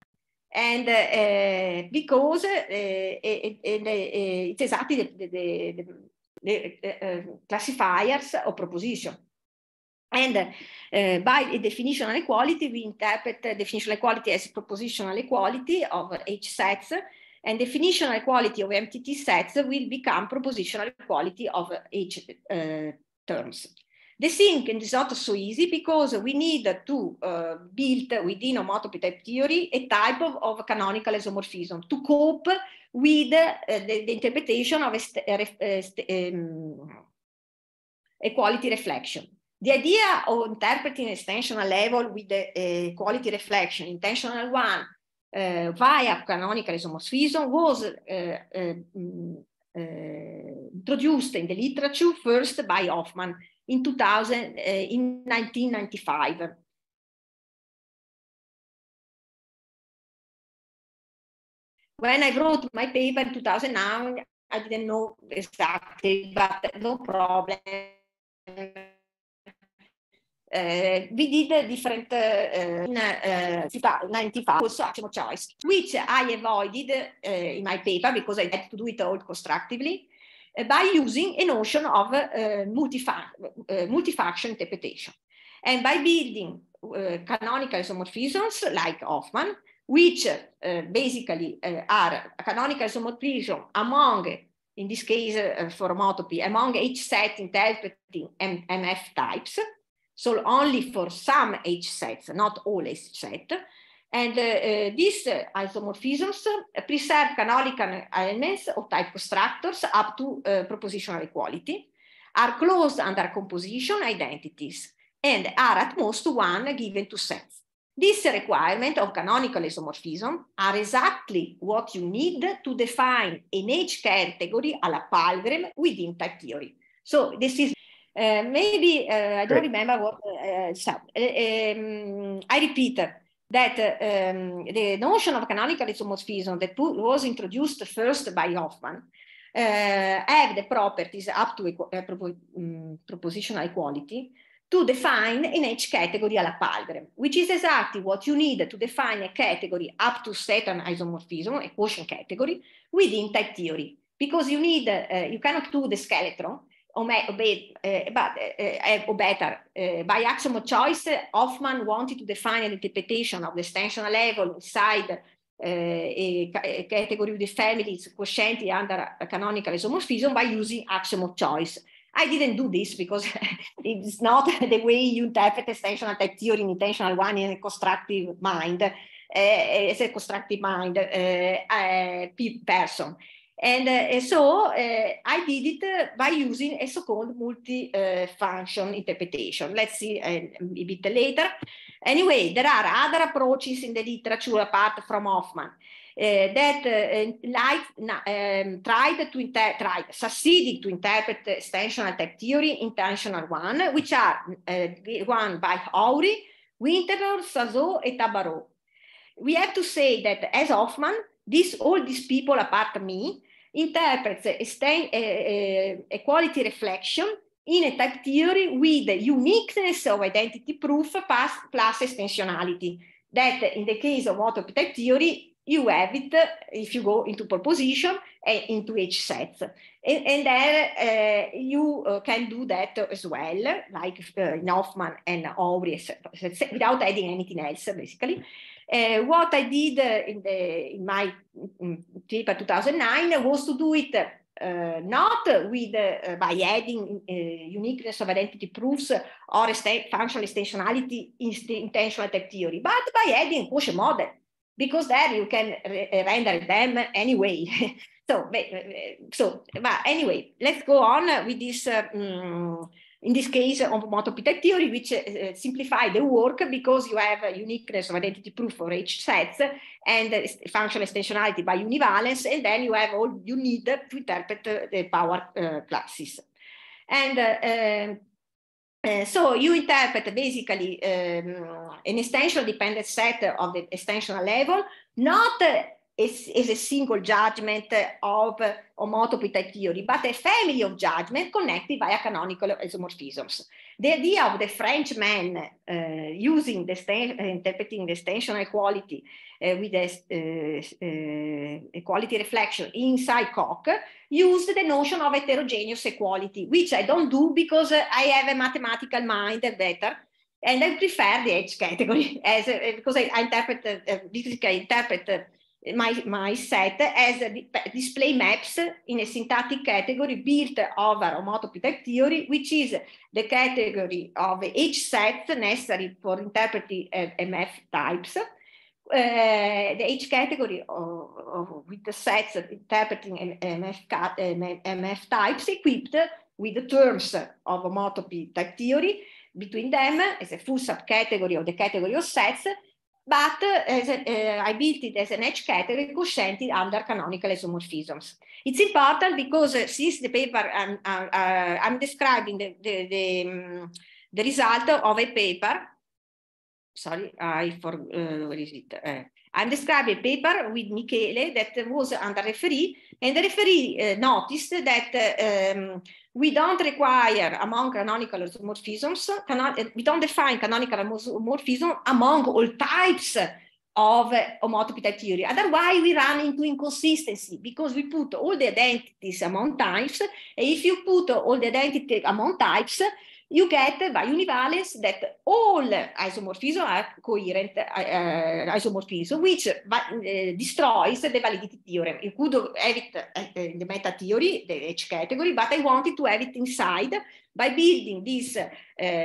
And uh, because uh, it, it, it, it's exactly the, the, the, the uh, classifiers of proposition. And uh, by a definitional equality, we interpret the definitional equality as propositional equality of H sets, and definitional equality of M T T sets will become propositional equality of H uh, terms. The thing is not so easy because we need to uh, build within homotopy type theory a type of, of canonical isomorphism to cope with uh, the, the interpretation of a, a, um, equality reflection. The idea of interpreting extensional level with the uh, quality reflection, intentional one, uh, via canonical isomorphism was uh, uh, uh, introduced in the literature first by Hoffman in two thousand, uh, in nineteen ninety-five. When I wrote my paper in two thousand nine, I didn't know exactly, but no problem. Uh, we did a different uh, in uh, ninety-five, also action of choice, which I avoided uh, in my paper because I had to do it all constructively uh, by using a notion of uh, multifac uh, multifaction interpretation. And by building uh, canonical isomorphisms like Hoffman, which uh, basically uh, are a canonical isomorphism among, in this case uh, for homotopy, among H set interpreting M F types, so only for some H sets, not all H sets. And uh, uh, these uh, isomorphisms uh, preserve canonical elements of type constructors up to uh, propositional equality, are closed under composition identities, and are at most one given to sets. This requirement of canonical isomorphism are exactly what you need to define an H category alla Palgrim within type theory. So this is Uh, maybe uh, I don't Great. remember what. Uh, so, uh, um, I repeat that uh, um, the notion of canonical isomorphism that was introduced first by Hoffman uh, have the properties up to uh, propo um, propositional equality to define an H category alla Palgrim, which is exactly what you need to define a category up to certain isomorphism, a quotient category within type theory, because you need uh, you cannot do the skeleton. Or, be, uh, but, uh, or better, uh, by axiom of choice, Hoffman wanted to define an interpretation of the extensional level inside uh, a, a category with the families quotienti under a canonical isomorphism by using axiom of choice. I didn't do this because it's not the way you interpret extensional type theory in intentional one in a constructive mind, uh, as a constructive mind uh, uh, person. And uh, so uh, I did it uh, by using a so-called multi-function uh, interpretation. Let's see uh, a bit later. Anyway, there are other approaches in the literature apart from Hoffman uh, that uh, like, um, tried to inter tried, succeeded to interpret extensional type theory, intentional one, which are uh, one by Haury, Winterthur, Sazot, and Tabarot. We have to say that as Hoffman, this, all these people apart from me, interprets a, a, a, a quality reflection in a type theory with uniqueness of identity proof plus, plus extensionality. That in the case of homotopy type theory, you have it if you go into proposition and into H sets. And, and there uh, you uh, can do that as well, like uh, in Hoffman and Aubrey, without adding anything else, basically. Uh, what I did uh, in, the, in my um, paper two thousand nine was to do it uh, not with, uh, by adding uh, uniqueness of identity proofs or functional extensionality in the intentional type theory, but by adding Cauchy model, because there you can re render them anyway. so, so, but anyway, let's go on with this. Uh, um, in this case, of homotopy type theory, which uh, simplify the work because you have a uniqueness of identity proof for H sets and uh, functional extensionality by univalence, and then you have all you need to interpret uh, the power uh, classes. And uh, uh, so you interpret basically um, an extension dependent set of the extensional level, not uh, Is, is a single judgment of uh, homotopy type theory, but a family of judgments connected via canonical isomorphisms. The idea of the Frenchman uh, using the interpreting the extensional equality uh, with a uh, uh, equality reflection inside Coq used the notion of heterogeneous equality, which I don't do because uh, I have a mathematical mind better. And I prefer the H category as uh, because I, I interpret, uh, basically interpret uh, My, my set as a display maps in a syntactic category built over homotopy type theory, which is the category of H sets necessary for interpreting uh, M F types. Uh, the H category of, of, with the sets interpreting M F, M F types equipped with the terms of homotopy type theory between them as a full subcategory of the category of sets. But uh, as a, uh, I built it as an H category quotiented under canonical isomorphisms. It's important because uh, since the paper I'm, uh, uh, I'm describing the, the, the, um, the result of a paper, sorry, I for, uh, what is it? Uh, I'm describing a paper with Michele that was under referee, and the referee uh, noticed that uh, um, we don't require among canonical isomorphisms, canon we don't define canonical isomorphism among all types of uh, homotopy type theory. Otherwise, we run into inconsistency because we put all the identities among types, and if you put all the identities among types, you get by univalence that all isomorphisms are coherent uh, isomorphism, which uh, destroys the validity theorem. You could have it uh, in the meta theory, the H category, but I wanted to have it inside by building this uh,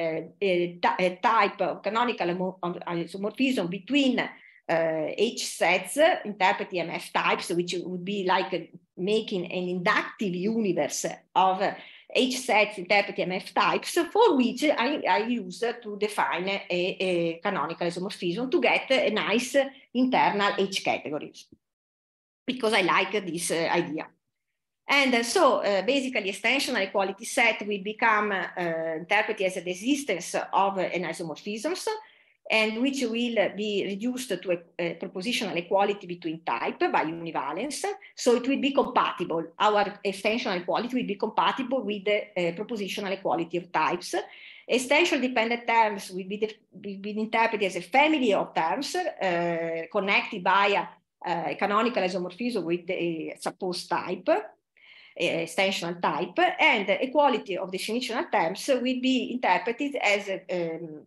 uh, type of canonical isomorphism between uh, H sets, interpreting M F types, which would be like making an inductive universe of uh, H sets interpreting M F types, for which I, I use to define a, a canonical isomorphism to get a nice internal H categories, because I like this uh, idea. And uh, so uh, basically extensional equality set will become uh, interpreted as the existence of uh, an isomorphisms, and which will be reduced to a, a propositional equality between type by univalence. So it will be compatible. Our extensional equality will be compatible with the uh, propositional equality of types. Extension dependent terms will be, will be interpreted as a family of terms uh, connected via uh, canonical isomorphism with the supposed type, uh, extensional type, and equality of definitional terms will be interpreted as a um,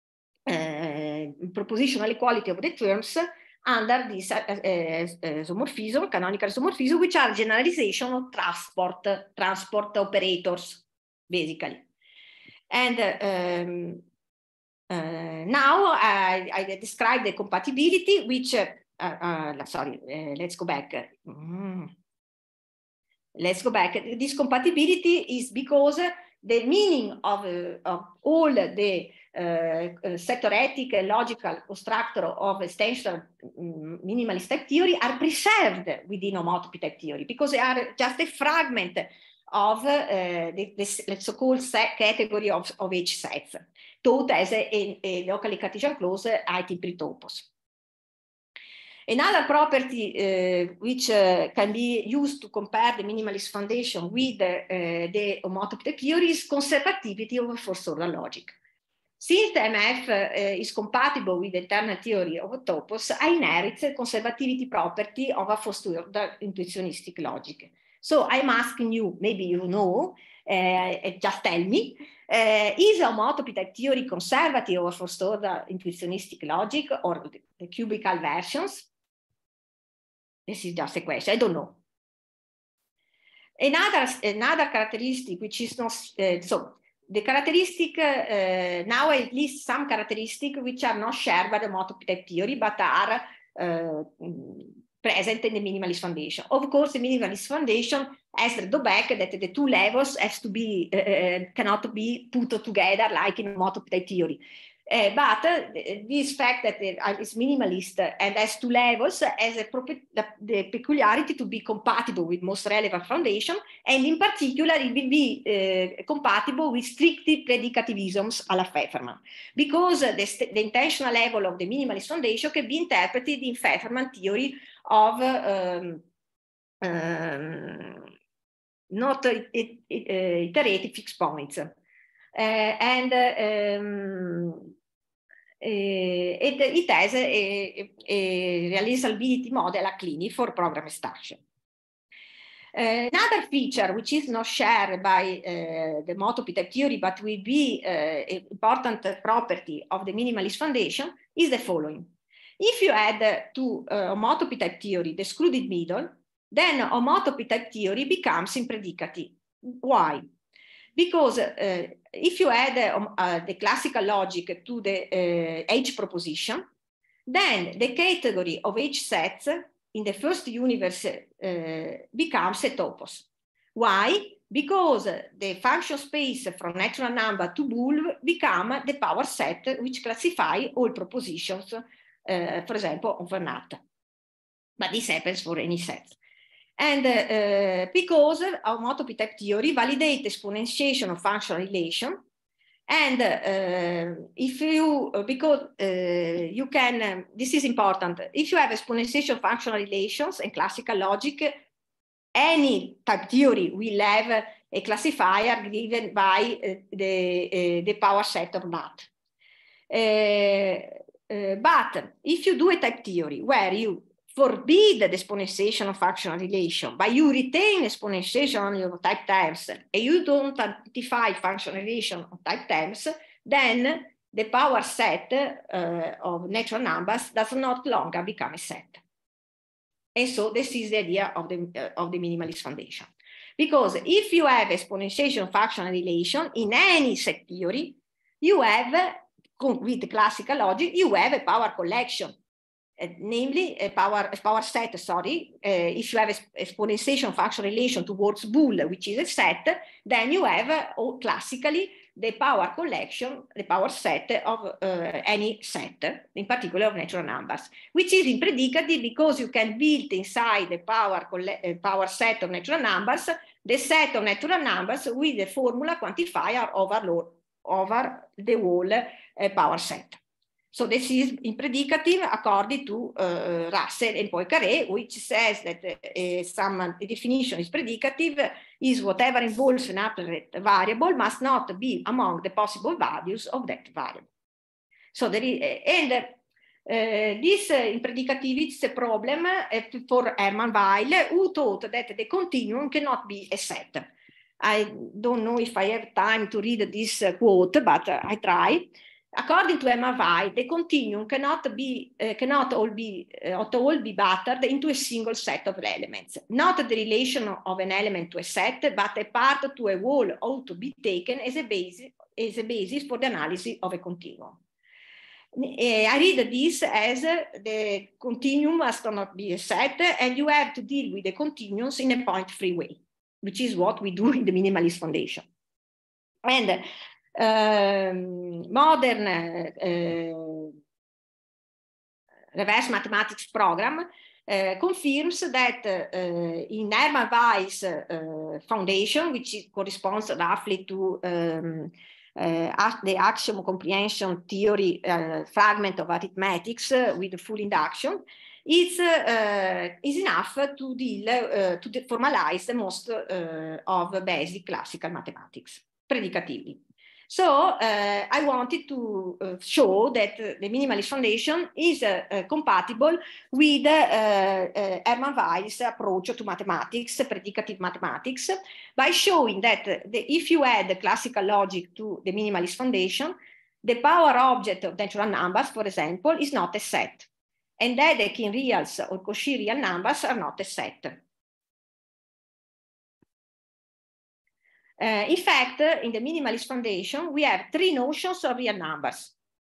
Uh, propositional equality of the terms under this uh, uh, isomorphism, canonical isomorphism, which are generalization of transport, transport operators, basically. And uh, um, uh, now I, I describe the compatibility, which, uh, uh, sorry, uh, let's go back. Mm. Let's go back. This compatibility is because the meaning of, uh, of all the Uh, uh, set theoretic and logical constructor of extension um, minimalist type theory are preserved within homotopy type theory because they are just a fragment of uh, the, the let's call set category of, of H sets, taught as a, a, a locally Cartesian clause item pre topos. Another property uh, which uh, can be used to compare the minimalist foundation with uh, the homotopy theory is conservativity of first-order logic. Since the M F uh, is compatible with the internal theory of topos, I inherit the conservativity property of a first-order intuitionistic logic. So I'm asking you, maybe you know, uh, just tell me, uh, is a homotopy type theory conservative of first-order intuitionistic logic or the, the cubical versions? This is just a question, I don't know. Another, another characteristic which is not, uh, so the characteristic, uh, now at least some characteristics which are not shared by the homotopy type theory, but are uh, present in the minimalist foundation. Of course, the minimalist foundation has the drawback that the two levels has to be, uh, cannot be put together like in homotopy type theory. Uh, but uh, this fact that it is minimalist and has two levels has a the, the peculiarity to be compatible with most relevant foundation, and in particular it will be uh, compatible with strict predicativisms alla Fefferman, because the, the intentional level of the minimalist foundation can be interpreted in Fefferman theory of um, um, not it, it, it, uh, iterative fixed points. Uh, and uh, um, it, it has a, a, a realizability model, a clinic for program structure. Uh, another feature which is not shared by uh, the homotopy type theory, but will be uh, an important property of the minimalist foundation, is the following. If you add to uh, homotopy type theory the excluded middle, then homotopy type theory becomes impredicative. Why? Because uh, if you add uh, uh, the classical logic to the uh, H proposition, then the category of H sets in the first universe uh, becomes a topos. Why? Because the function space from natural number to bool become the power set which classify all propositions, uh, for example, over N A T. But this happens for any set. And uh, because homotopy type theory validates exponentiation of functional relation, and uh, if you, because uh, you can, um, this is important, if you have exponentiation functional relations and classical logic, any type theory will have a classifier given by uh, the, uh, the power set of N A T. Uh, uh, but if you do a type theory where you forbid the exponentiation of functional relation, but you retain exponentiation only of type terms, and you don't identify functional relation of type terms, then the power set uh, of natural numbers does not longer become a set. And so this is the idea of the, uh, of the minimalist foundation. Because if you have exponentiation of functional relation in any set theory, you have, with the classical logic, you have a power collection. Uh, namely a power, a power set, sorry, uh, if you have exponentiation function relation towards bool, which is a set, then you have uh, classically the power collection, the power set of uh, any set, in particular of natural numbers, which is impredicative because you can build inside the power, uh, power set of natural numbers, the set of natural numbers with the formula quantifier over, over the whole uh, power set. So this is impredicative according to uh, Russell and Poincaré, which says that uh, some uh, definition is predicative is whatever involves an applet variable must not be among the possible values of that variable. So there is, and uh, this uh, impredicativity is a problem uh, for Hermann Weyl, who thought that the continuum cannot be a set. I don't know if I have time to read this uh, quote, but uh, I try. According to Hermann Weyl, the continuum cannot be uh, cannot all be uh, at all be battered into a single set of elements. Not the relation of an element to a set, but a part to a whole ought to be taken as a basis as a basis for the analysis of a continuum. Uh, I read this as uh, the continuum must not be a set, and you have to deal with the continuums in a point-free way, which is what we do in the minimalist foundation. And Um, modern uh, reverse mathematics program uh, confirms that uh, in Hermann Weyl's uh, foundation, which is, corresponds roughly to um, uh, the axiom comprehension theory uh, fragment of arithmetics uh, with full induction, it's, uh, is enough to deal, uh, to formalize the most uh, of basic classical mathematics, predicatively. So uh, I wanted to uh, show that uh, the minimalist foundation is uh, uh, compatible with uh, uh, Hermann Weyl's approach to mathematics, predicative mathematics, by showing that the, if you add the classical logic to the minimalist foundation, the power object of natural numbers, for example, is not a set, and Dedekind reals or Cauchy real numbers are not a set. Uh, in fact, in the minimalist foundation, we have three notions of real numbers.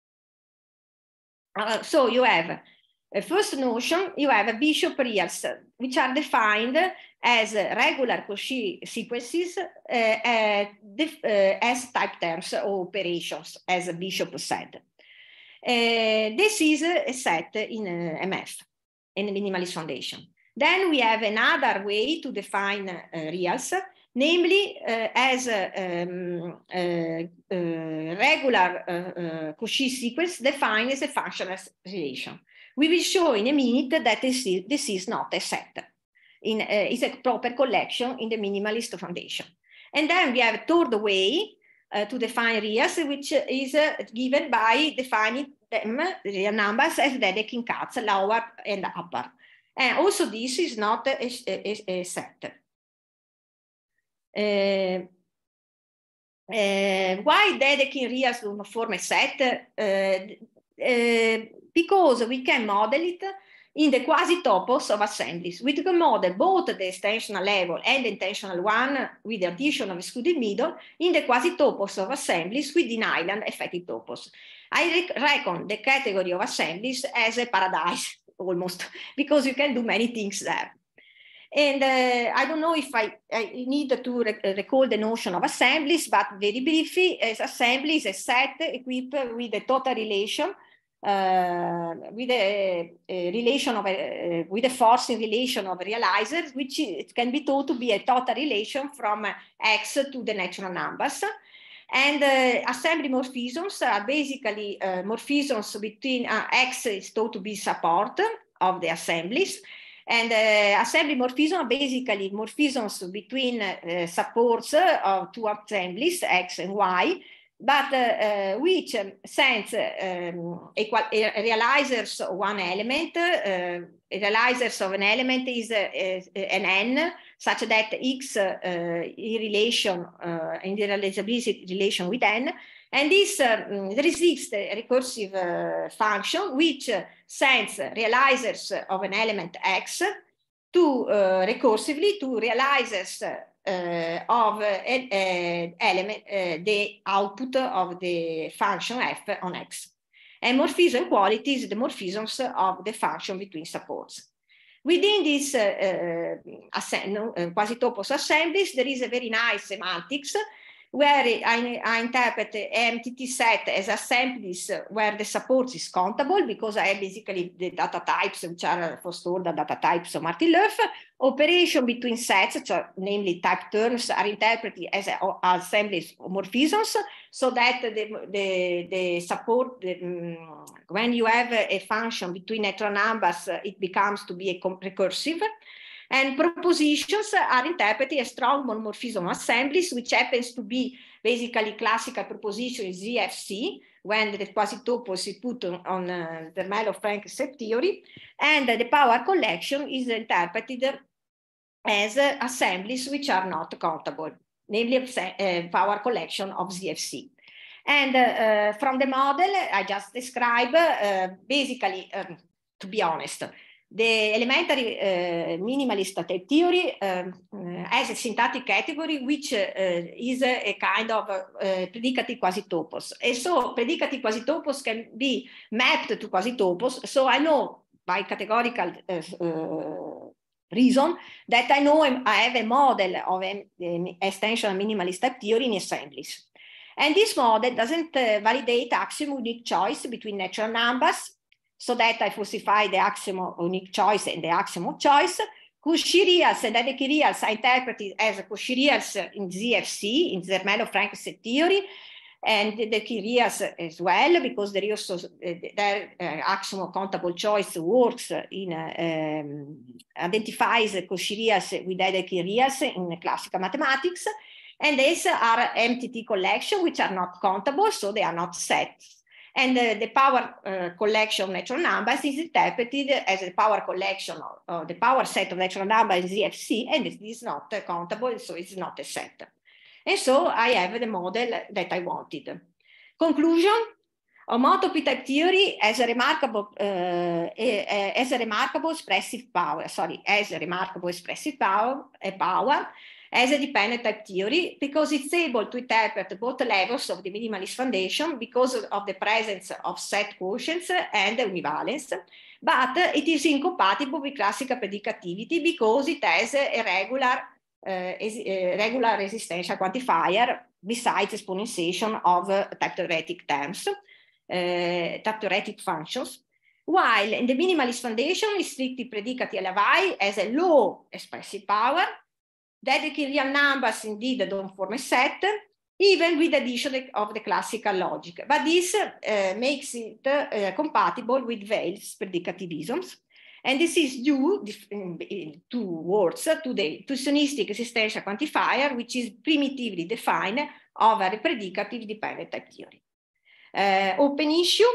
Uh, so you have a first notion, you have a bishop reals, which are defined as regular Cauchy sequences uh, uh, uh, as type terms or operations, as a bishop said. Uh, this is a set in uh, M F, in the minimalist foundation. Then we have another way to define uh, reals, namely uh, as a um, uh, uh, regular uh, uh, Cauchy sequence defined as a functional relation. We will show in a minute that this is, this is not a set. In, uh, it's a proper collection in the minimalist foundation. And then we have a third way uh, to define reals, which is uh, given by defining them, real numbers, as Dedekind cuts, lower and upper. And also this is not a, a, a set. Uh, uh, why Dedekind reals do not form a set? Uh, uh, because we can model it in the quasi-topos of assemblies. We can model both the extensional level and the intentional one with the addition of excluded middle in the quasi-topos of assemblies within island effective topos. I reckon the category of assemblies as a paradise almost, because you can do many things there. And uh, I don't know if I, I need to rec recall the notion of assemblies, but very briefly, as assembly is a set equipped with a total relation, uh, with a, a relation of a, uh, with a forcing relation of realizers, which it can be thought to be a total relation from uh, X to the natural numbers. And uh, assembly morphisms are basically uh, morphisms between uh, X is thought to be support of the assemblies. And uh, assembly morphisms are basically morphisms between uh, supports of two assemblies, X and Y, but uh, uh, which um, sends um, equal, uh, realizers of one element. Uh, realizers of an element is, uh, is an N, such that X uh, in relation, uh, in the realizability relation with N. And this uh, there exists a recursive uh, function which uh, sends realizers of an element X to uh, recursively to realizers uh, of uh, an element, uh, the output of the function f on X. And morphism quality is the morphisms of the function between supports. Within this uh, uh, quasi-topos assemblies, there is a very nice semantics where I, I interpret the M T T set as assemblies where the support is countable, because I have basically the data types which are first order data types of Martin-Löf. Operation between sets, so namely type terms, are interpreted as a, assemblies of morphisms, so that the, the, the support, the, um, when you have a, a function between natural numbers, uh, it becomes to be a recursive. And propositions are interpreted as strong monomorphism assemblies, which happens to be basically classical proposition Z F C, when the quasi-topos is put on, on uh, the Zermelo-Frank set theory, and uh, the power collection is interpreted as uh, assemblies which are not countable, namely uh, power collection of Z F C. And uh, uh, from the model I just described, uh, basically, um, to be honest, the elementary uh, minimalist type theory um, uh, has a syntactic category which uh, is a, a kind of uh, predicative quasi-topos. And so predicative quasi-topos can be mapped to quasi-topos. So I know by categorical uh, uh, reason that I know I have a model of an, an extension minimalist type theory in assemblies. And this model doesn't uh, validate axiom unique choice between natural numbers, so that I falsify the axiom of unique choice and the axiom of choice. Cauchy reals and Dedekind reals are interpreted as Cauchy reals in Z F C, in Zermelo-Frank set theory. and the, the Kyrias as well, because there is also uh, their uh, axiom of countable choice works in uh, um, identifies cochirias with other Kyrias in classical mathematics, and these are M T T collection which are not countable, so they are not sets. And uh, the power uh, collection of natural numbers is interpreted as a power collection of uh, the power set of natural numbers in Z F C, and it is not uh, countable, so it's not a set. And so I have the model that I wanted. Conclusion: homotopy type theory has a remarkable, uh, has a remarkable expressive power. Sorry, has a remarkable expressive power. A power. As a dependent type theory, because it's able to interpret both levels of the minimalist foundation because of the presence of set quotients and univalence, but it is incompatible with classical predicativity because it has a regular, uh, a regular resistential quantifier besides exponentiation of uh, type theoretic terms, uh, type theoretic functions. While in the minimalist foundation, strictly predicative L I has a low expressive power, that the real numbers indeed don't form a set, even with the addition of the classical logic. But this uh, makes it uh, compatible with Weyls predicativisms. And this is due in two words to the tuitionistic existential quantifier, which is primitively defined over a predicative dependent type theory. Uh, open issue.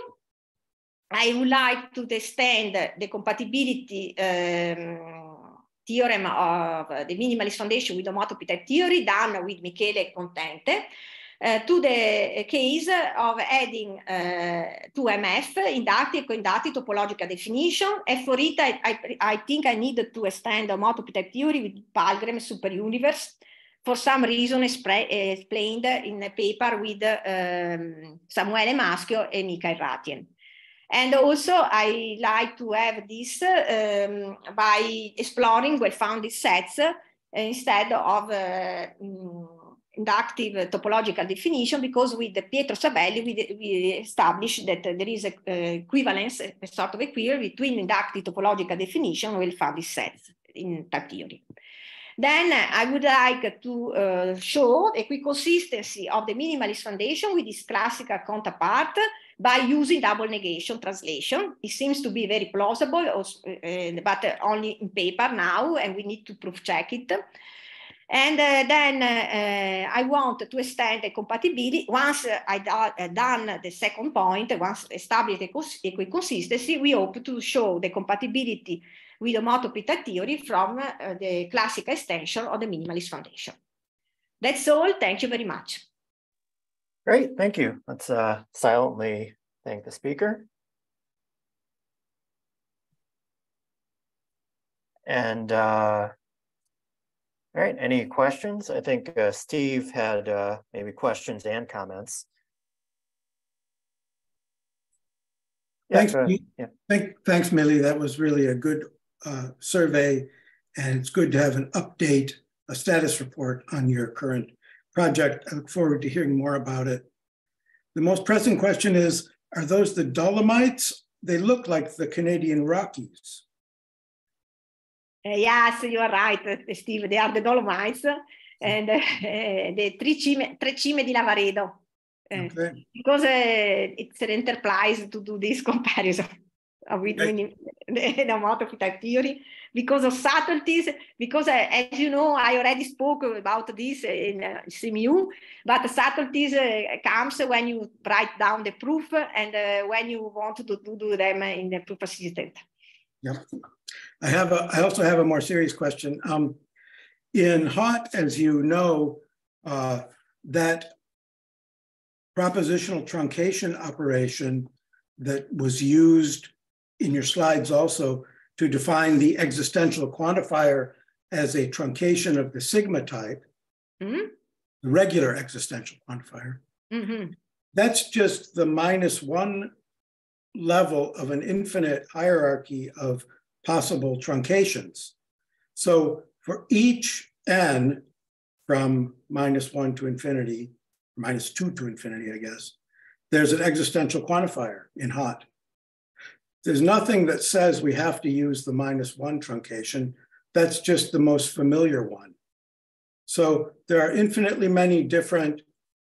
I would like to extend the compatibility um, theorem of the minimalist foundation with homotopy type theory done with Michele Contente uh, to the case of adding uh, to M F inductive co-inductive topological definition. And for it, I, I, I think I need to extend homotopy type theory with Palgrim superuniverse for some reason explained in a paper with um, Samuele Maschio and Michael Ratien. And also, I like to have this um, by exploring well-founded sets uh, instead of uh, um, inductive topological definition, because with Pietro Sabelli, we, we established that there is an equivalence, a sort of equivalence between inductive topological definition and well-founded sets in type theory. Then uh, I would like to uh, show a quick consistency of the minimalist foundation with its classical counterpart by using double negation translation. It seems to be very plausible, also, uh, but only in paper now, and we need to proof check it. And uh, then uh, I want to extend the compatibility. Once uh, I uh, done the second point, once established a quick consistency, we hope to show the compatibility with homotopy type theory from uh, the classical extension of the minimalist foundation. That's all. Thank you very much. Great, thank you. Let's uh, silently thank the speaker. And uh, all right, any questions? I think uh, Steve had uh, maybe questions and comments. Yeah, thanks, yeah. Thank, thanks, Millie. That was really a good uh, survey, and it's good to have an update, a status report on your current project. I look forward to hearing more about it. The most pressing question is, are those the Dolomites? They look like the Canadian Rockies. Uh, yes, you are right, Steve. They are the Dolomites and uh, the Tre Cime, Tre Cime di Lavaredo. Uh, okay. Because uh, it's an enterprise to do this comparison with okay. the homotopy type theory, because of subtleties, because uh, as you know, I already spoke about this in uh, C M U, but the subtleties uh, comes when you write down the proof and uh, when you want to do, to do them in the proof assistant. Yeah, I have a, I also have a more serious question. Um, in HOT, as you know, uh, that propositional truncation operation that was used in your slides also to define the existential quantifier as a truncation of the sigma type, mm-hmm. the regular existential quantifier. Mm-hmm. That's just the minus one level of an infinite hierarchy of possible truncations. So for each n from minus one to infinity, minus two to infinity, I guess, there's an existential quantifier in HOT. There's nothing that says we have to use the minus one truncation. That's just the most familiar one. So there are infinitely many different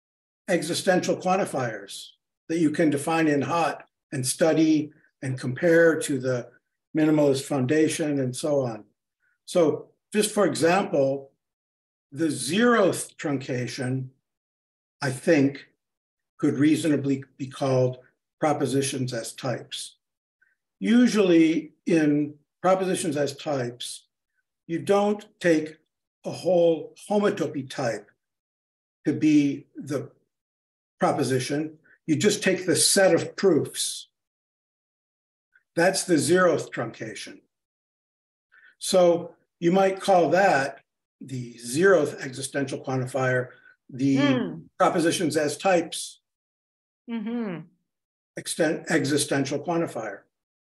existential quantifiers that you can define in hot and study and compare to the minimalist foundation and so on. So just for example, the zeroth truncation, I think, could reasonably be called propositions as types. Usually in propositions as types, you don't take a whole homotopy type to be the proposition. You just take the set of proofs. That's the zeroth truncation. So you might call that the zeroth existential quantifier, the mm. propositions as types mm-hmm. extent, existential quantifier.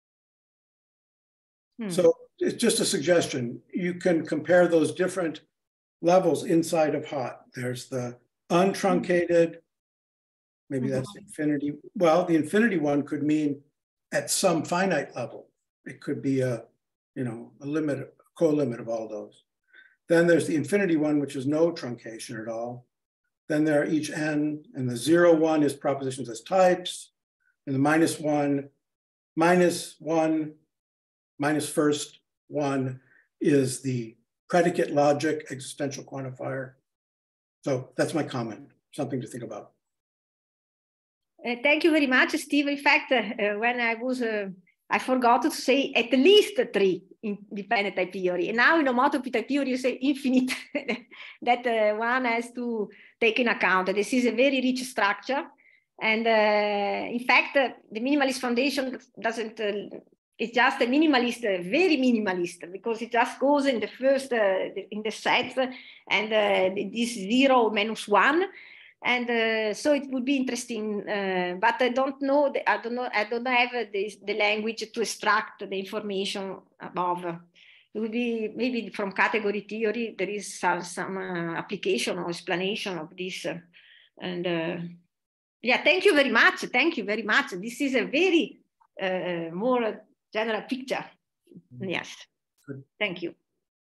Mm. So it's just a suggestion. You can compare those different levels inside of hot. There's the untruncated, maybe that's the infinity. Well, the infinity one could mean at some finite level. It could be a, you know, a limit, a co-limit of all those. Then there's the infinity one, which is no truncation at all. Then there are each n, and the zero one is propositions as types, and the minus one, minus one, minus first one is the predicate logic existential quantifier. So that's my comment, something to think about. Uh, thank you very much, Steve. In fact, uh, when I was, uh, I forgot to say at least three independent type theory. And now in homotopy type theory, you say infinite, that uh, one has to take in account. This is a very rich structure. And uh, in fact, uh, the minimalist foundation doesn't, uh, it's just a minimalist, uh, very minimalist, because it just goes in the first, uh, in the set, and uh, this zero minus one. And uh, so it would be interesting, uh, but I don't know, the, I don't know, I don't have the, the language to extract the information above. It would be maybe from category theory, there is some, some uh, application or explanation of this. Uh, and uh, yeah, thank you very much. Thank you very much. This is a very uh, more general picture. Mm-hmm. Yes, good. Thank you.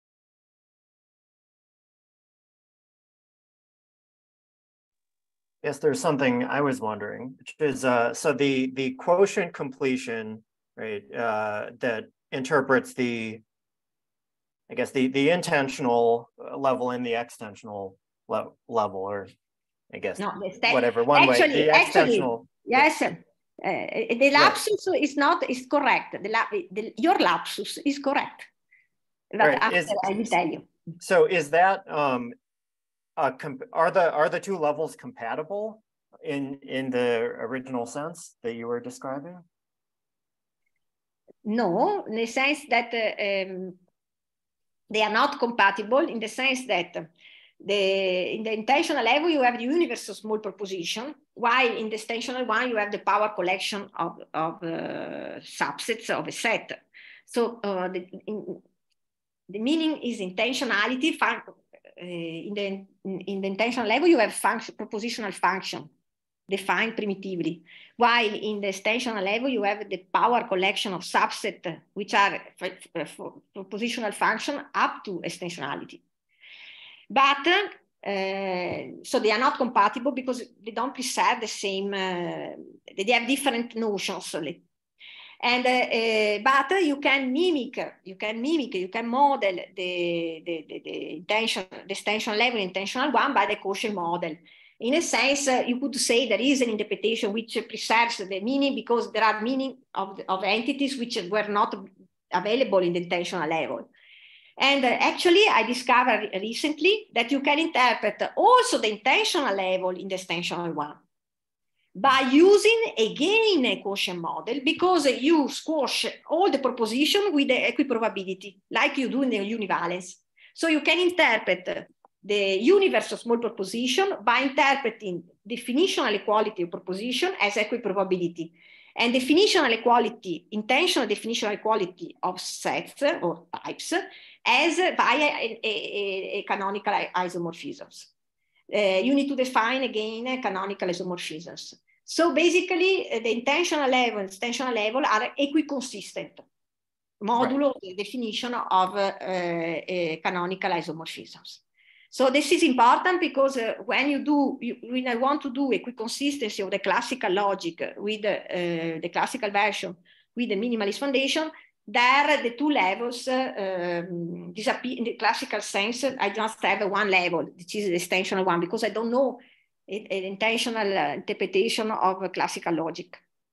Yes, there's something I was wondering, which is, uh, so the, the quotient completion, right, uh, that interprets the, I guess, the, the intentional level and the extensional le level, or I guess, no, whatever, one actually, way, the actually, extensional. yes, yeah. uh, the lapsus right. is not, is correct. The, la the, your lapsus is correct. But right. after is, I will tell you. So is that, um, Uh, are the are the two levels compatible in in the original sense that you were describing? No, in the sense that uh, um, they are not compatible. In the sense that the in the intentional level you have the universe of small proposition, while in the extensional one you have the power collection of of uh, subsets of a set. So uh, the in, the meaning is intentionality. Uh, in the in the intentional level, you have function, propositional function defined primitively, while in the extensional level, you have the power collection of subset, which are for, for, for propositional function up to extensionality. But uh, so they are not compatible because they don't preserve the same. Uh, they have different notions. And uh, uh, but uh, you can mimic, you can mimic, you can model the the the, the intention, the extension level, intentional one by the quotient model. In a sense, uh, you could say there is an interpretation which preserves the meaning because there are meaning of the, of entities which were not available in the intentional level. And uh, actually, I discovered recently that you can interpret also the intentional level in the extensional one by using again a quotient model, because you squash all the proposition with the equiprobability, like you do in the univalence. So you can interpret the universe of small proposition by interpreting definitional equality of proposition as equiprobability, and definitional equality, intentional definitional equality of sets or types as via a, a, a canonical isomorphisms. Uh, you need to define again canonical isomorphisms. So basically, uh, the intentional level and extensional level are equiconsistent, modulo right. the definition of uh, uh, canonical isomorphisms. So this is important because uh, when you do, you, when I want to do a quick consistency of the classical logic with uh, the classical version with the minimalist foundation, there the two levels uh, um, disappear. In the classical sense, I just have one level, which is the extensional one, because I don't know an intentional uh, interpretation of uh, classical logic.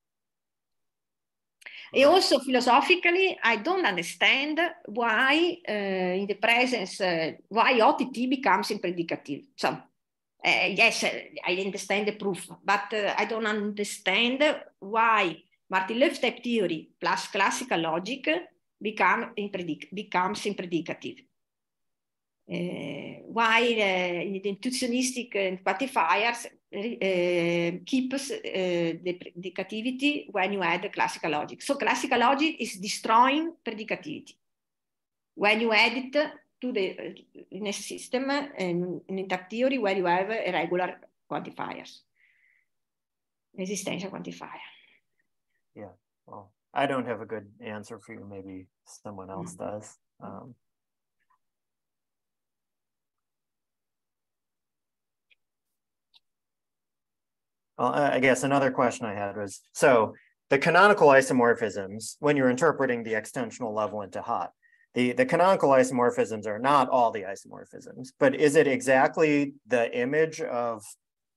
And also philosophically, I don't understand why uh, in the presence, uh, why O T T becomes impredicative. So uh, yes, I understand the proof, but uh, I don't understand why Martin-Löf type theory plus classical logic become impredic becomes impredicative. Uh, while uh, in the intuitionistic uh, quantifiers uh, keeps uh, the predicativity when you add the classical logic. So classical logic is destroying predicativity. When you add it to the uh, in a system uh, in, in type theory where you have a regular quantifiers, existential quantifier. Yeah, well, I don't have a good answer for you. Maybe someone else mm-hmm. does. Um, Well, I guess another question I had was, so the canonical isomorphisms, when you're interpreting the extensional level into hot, the, the canonical isomorphisms are not all the isomorphisms, but is it exactly the image of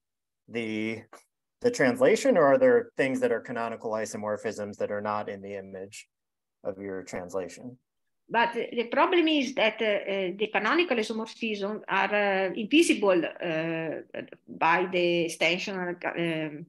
the, the translation, or are there things that are canonical isomorphisms that are not in the image of your translation? But the problem is that uh, uh, the canonical isomorphisms are uh, invisible uh, by the extensional. Um,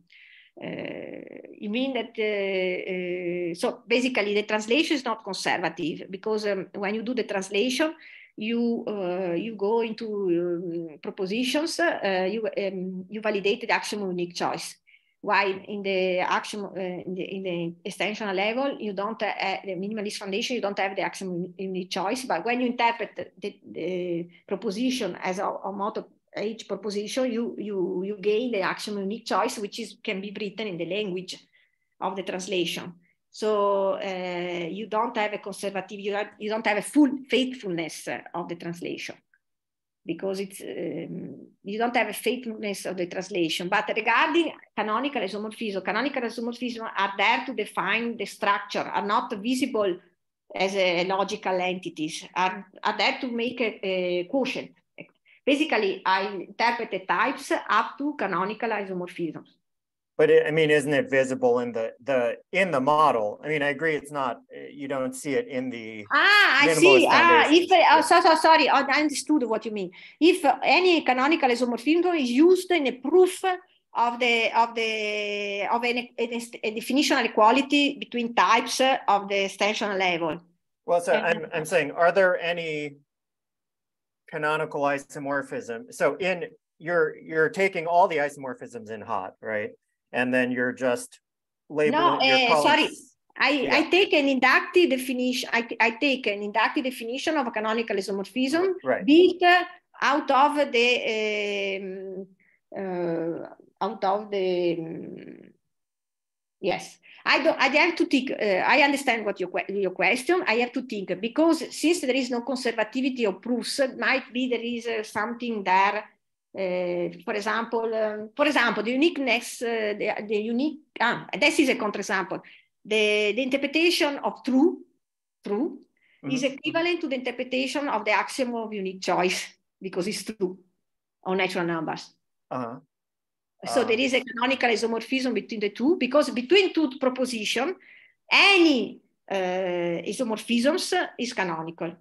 uh, you mean that, uh, uh, so basically the translation is not conservative, because um, when you do the translation, you uh, you go into um, propositions, uh, you, um, you validate the axiom of unique choice. While in the axiom, uh, in, the, in the extensional level, you don't have the minimalist foundation, you don't have the axiom of unique choice. But when you interpret the, the proposition as a, a mode H proposition, you, you, you gain the axiom of unique choice, which is can be written in the language of the translation. So uh, you don't have a conservative, you, have, you don't have a full faithfulness of the translation, because it's um, you don't have a faithfulness of the translation. But regarding canonical isomorphism, canonical isomorphism are there to define the structure, are not visible as a logical entities, are, are there to make a, a quotient. Basically, I interpret the types up to canonical isomorphisms. But it, I mean, isn't it visible in the the in the model? I mean, I agree. It's not. You don't see it in the. Ah, I see. Ah, if uh, so, so sorry, I understood what you mean. If uh, any canonical isomorphism is used in a proof of the of the of an, a, a definitional equality between types of the extensional level. Well, so I'm I'm saying, are there any canonical isomorphism? So in you're you're taking all the isomorphisms in hot, right? And then you're just labeling. No, uh, sorry. I, yeah. I take an inductive definition. I, I take an inductive definition of a canonical isomorphism right. built out of the um, uh, out of the um, yes. I don't. I have to think. Uh, I understand what your your question. I have to think, because since there is no conservativity of proofs, might be there is uh, something there. Uh, for example, um, for example, the uniqueness, uh, the, the unique, ah, this is a counterexample. The, the interpretation of true, true mm-hmm. is equivalent to the interpretation of the axiom of unique choice, because it's true on natural numbers. Uh-huh. So uh, there is a canonical isomorphism between the two, because between two propositions, any uh, isomorphisms is canonical.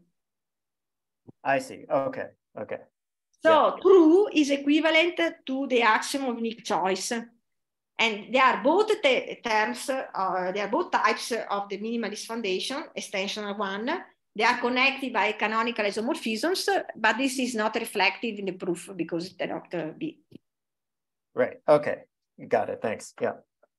I see. Okay. Okay. So yeah. true is equivalent to the axiom of unique choice. And they are both the terms, uh, they are both types of the minimalist foundation, extensional one. They are connected by canonical isomorphisms, but this is not reflected in the proof because it cannot uh, be. Right. Okay. Got it. Thanks. Yeah.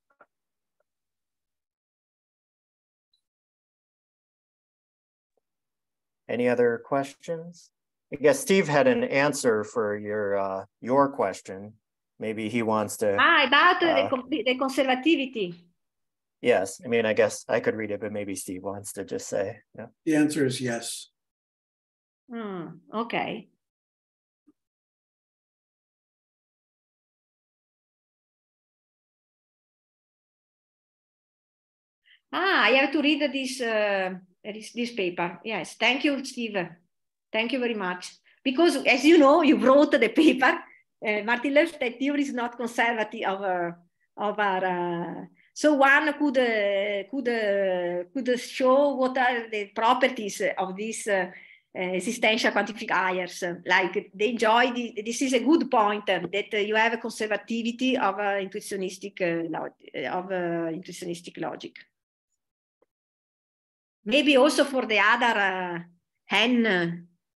Any other questions? I guess Steve had an answer for your uh, your question. Maybe he wants to. Ah, about uh, the, the conservativity. Yes. I mean, I guess I could read it, but maybe Steve wants to just say. Yeah. The answer is yes. Mm, okay. Ah, I have to read this, uh, this, this paper. Yes, thank you, Steve. Thank you very much. Because as you know, you wrote the paper. Uh, Martin Löwstedt theory is not conservative of, uh, of our... Uh, so one could, uh, could, uh, could show what are the properties of these uh, uh, existential quantifiers. Like they enjoy, the, this is a good point, uh, that uh, you have a conservativity of uh, intuitionistic, uh, of uh, intuitionistic logic. Maybe also for the other uh, hen. Uh,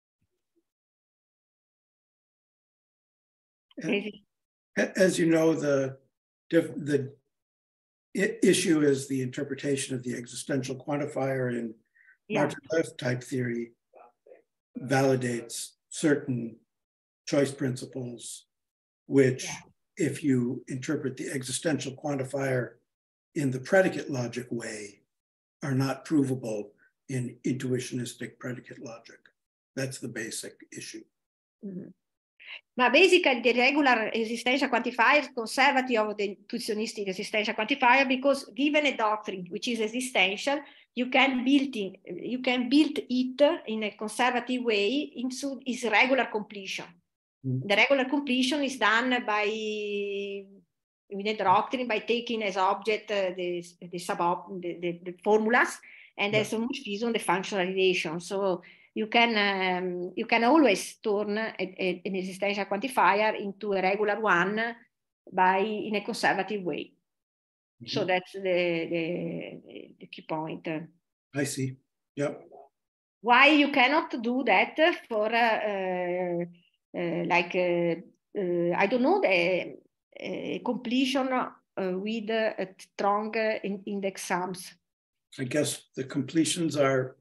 As you know, the, the issue is the interpretation of the existential quantifier in yeah. Martin Löw type theory validates certain choice principles, which yeah. if you interpret the existential quantifier in the predicate logic way, are not provable in intuitionistic predicate logic. That's the basic issue. Mm-hmm. But basically, the regular existential quantifier is conservative of the intuitionistic existential quantifier, because given a doctrine which is existential, you can build in, you can build it in a conservative way into its regular completion. Mm-hmm. The regular completion is done by in a doctrine by taking as object uh, the the, sub the, the, the formulas and yeah. as homomorphism the functional relation. So you can um, you can always turn a, a, an existential quantifier into a regular one by in a conservative way. Mm-hmm. So that's the, the the key point. I see. Yep. Why you cannot do that for uh, uh, uh, like uh, uh, I don't know the uh, completion uh, with uh, strong uh, in index sums? I guess the completions are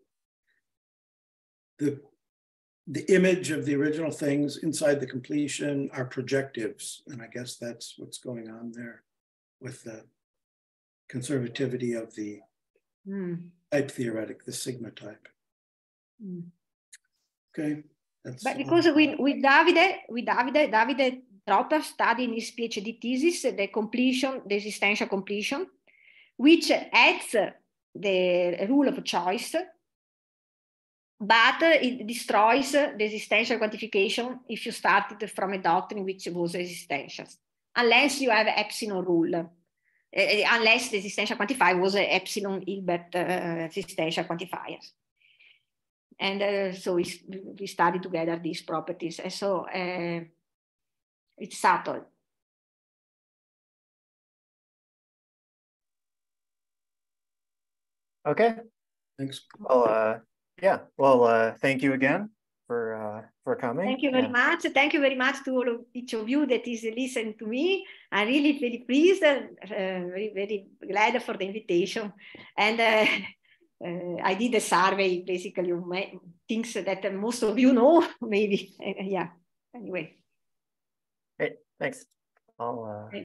the the image of the original things inside the completion are projectives, and I guess that's what's going on there with the conservativity of the mm. type theoretic, the sigma type. Mm. Okay. That's but because uh, with, with Davide, with Davide, Davide Trotter studied in his PhD thesis the completion, the existential completion, which adds the rule of choice, but it destroys the existential quantification if you started from a doctrine which was existential, unless you have epsilon rule, uh, unless the existential quantifier was an epsilon Hilbert uh, existential quantifier. And uh, so we, we studied together these properties. And so uh, it's subtle. Okay. Thanks. Well, uh, yeah. Well, uh, thank you again for uh, for coming. Thank you very yeah. much. Thank you very much to all of each of you that is listening to me. I'm really very pleased, uh, very very glad for the invitation. And uh, uh, I did a survey basically of my things that most of you know, maybe. Uh, yeah. Anyway. Great. Thanks. I'll. Uh...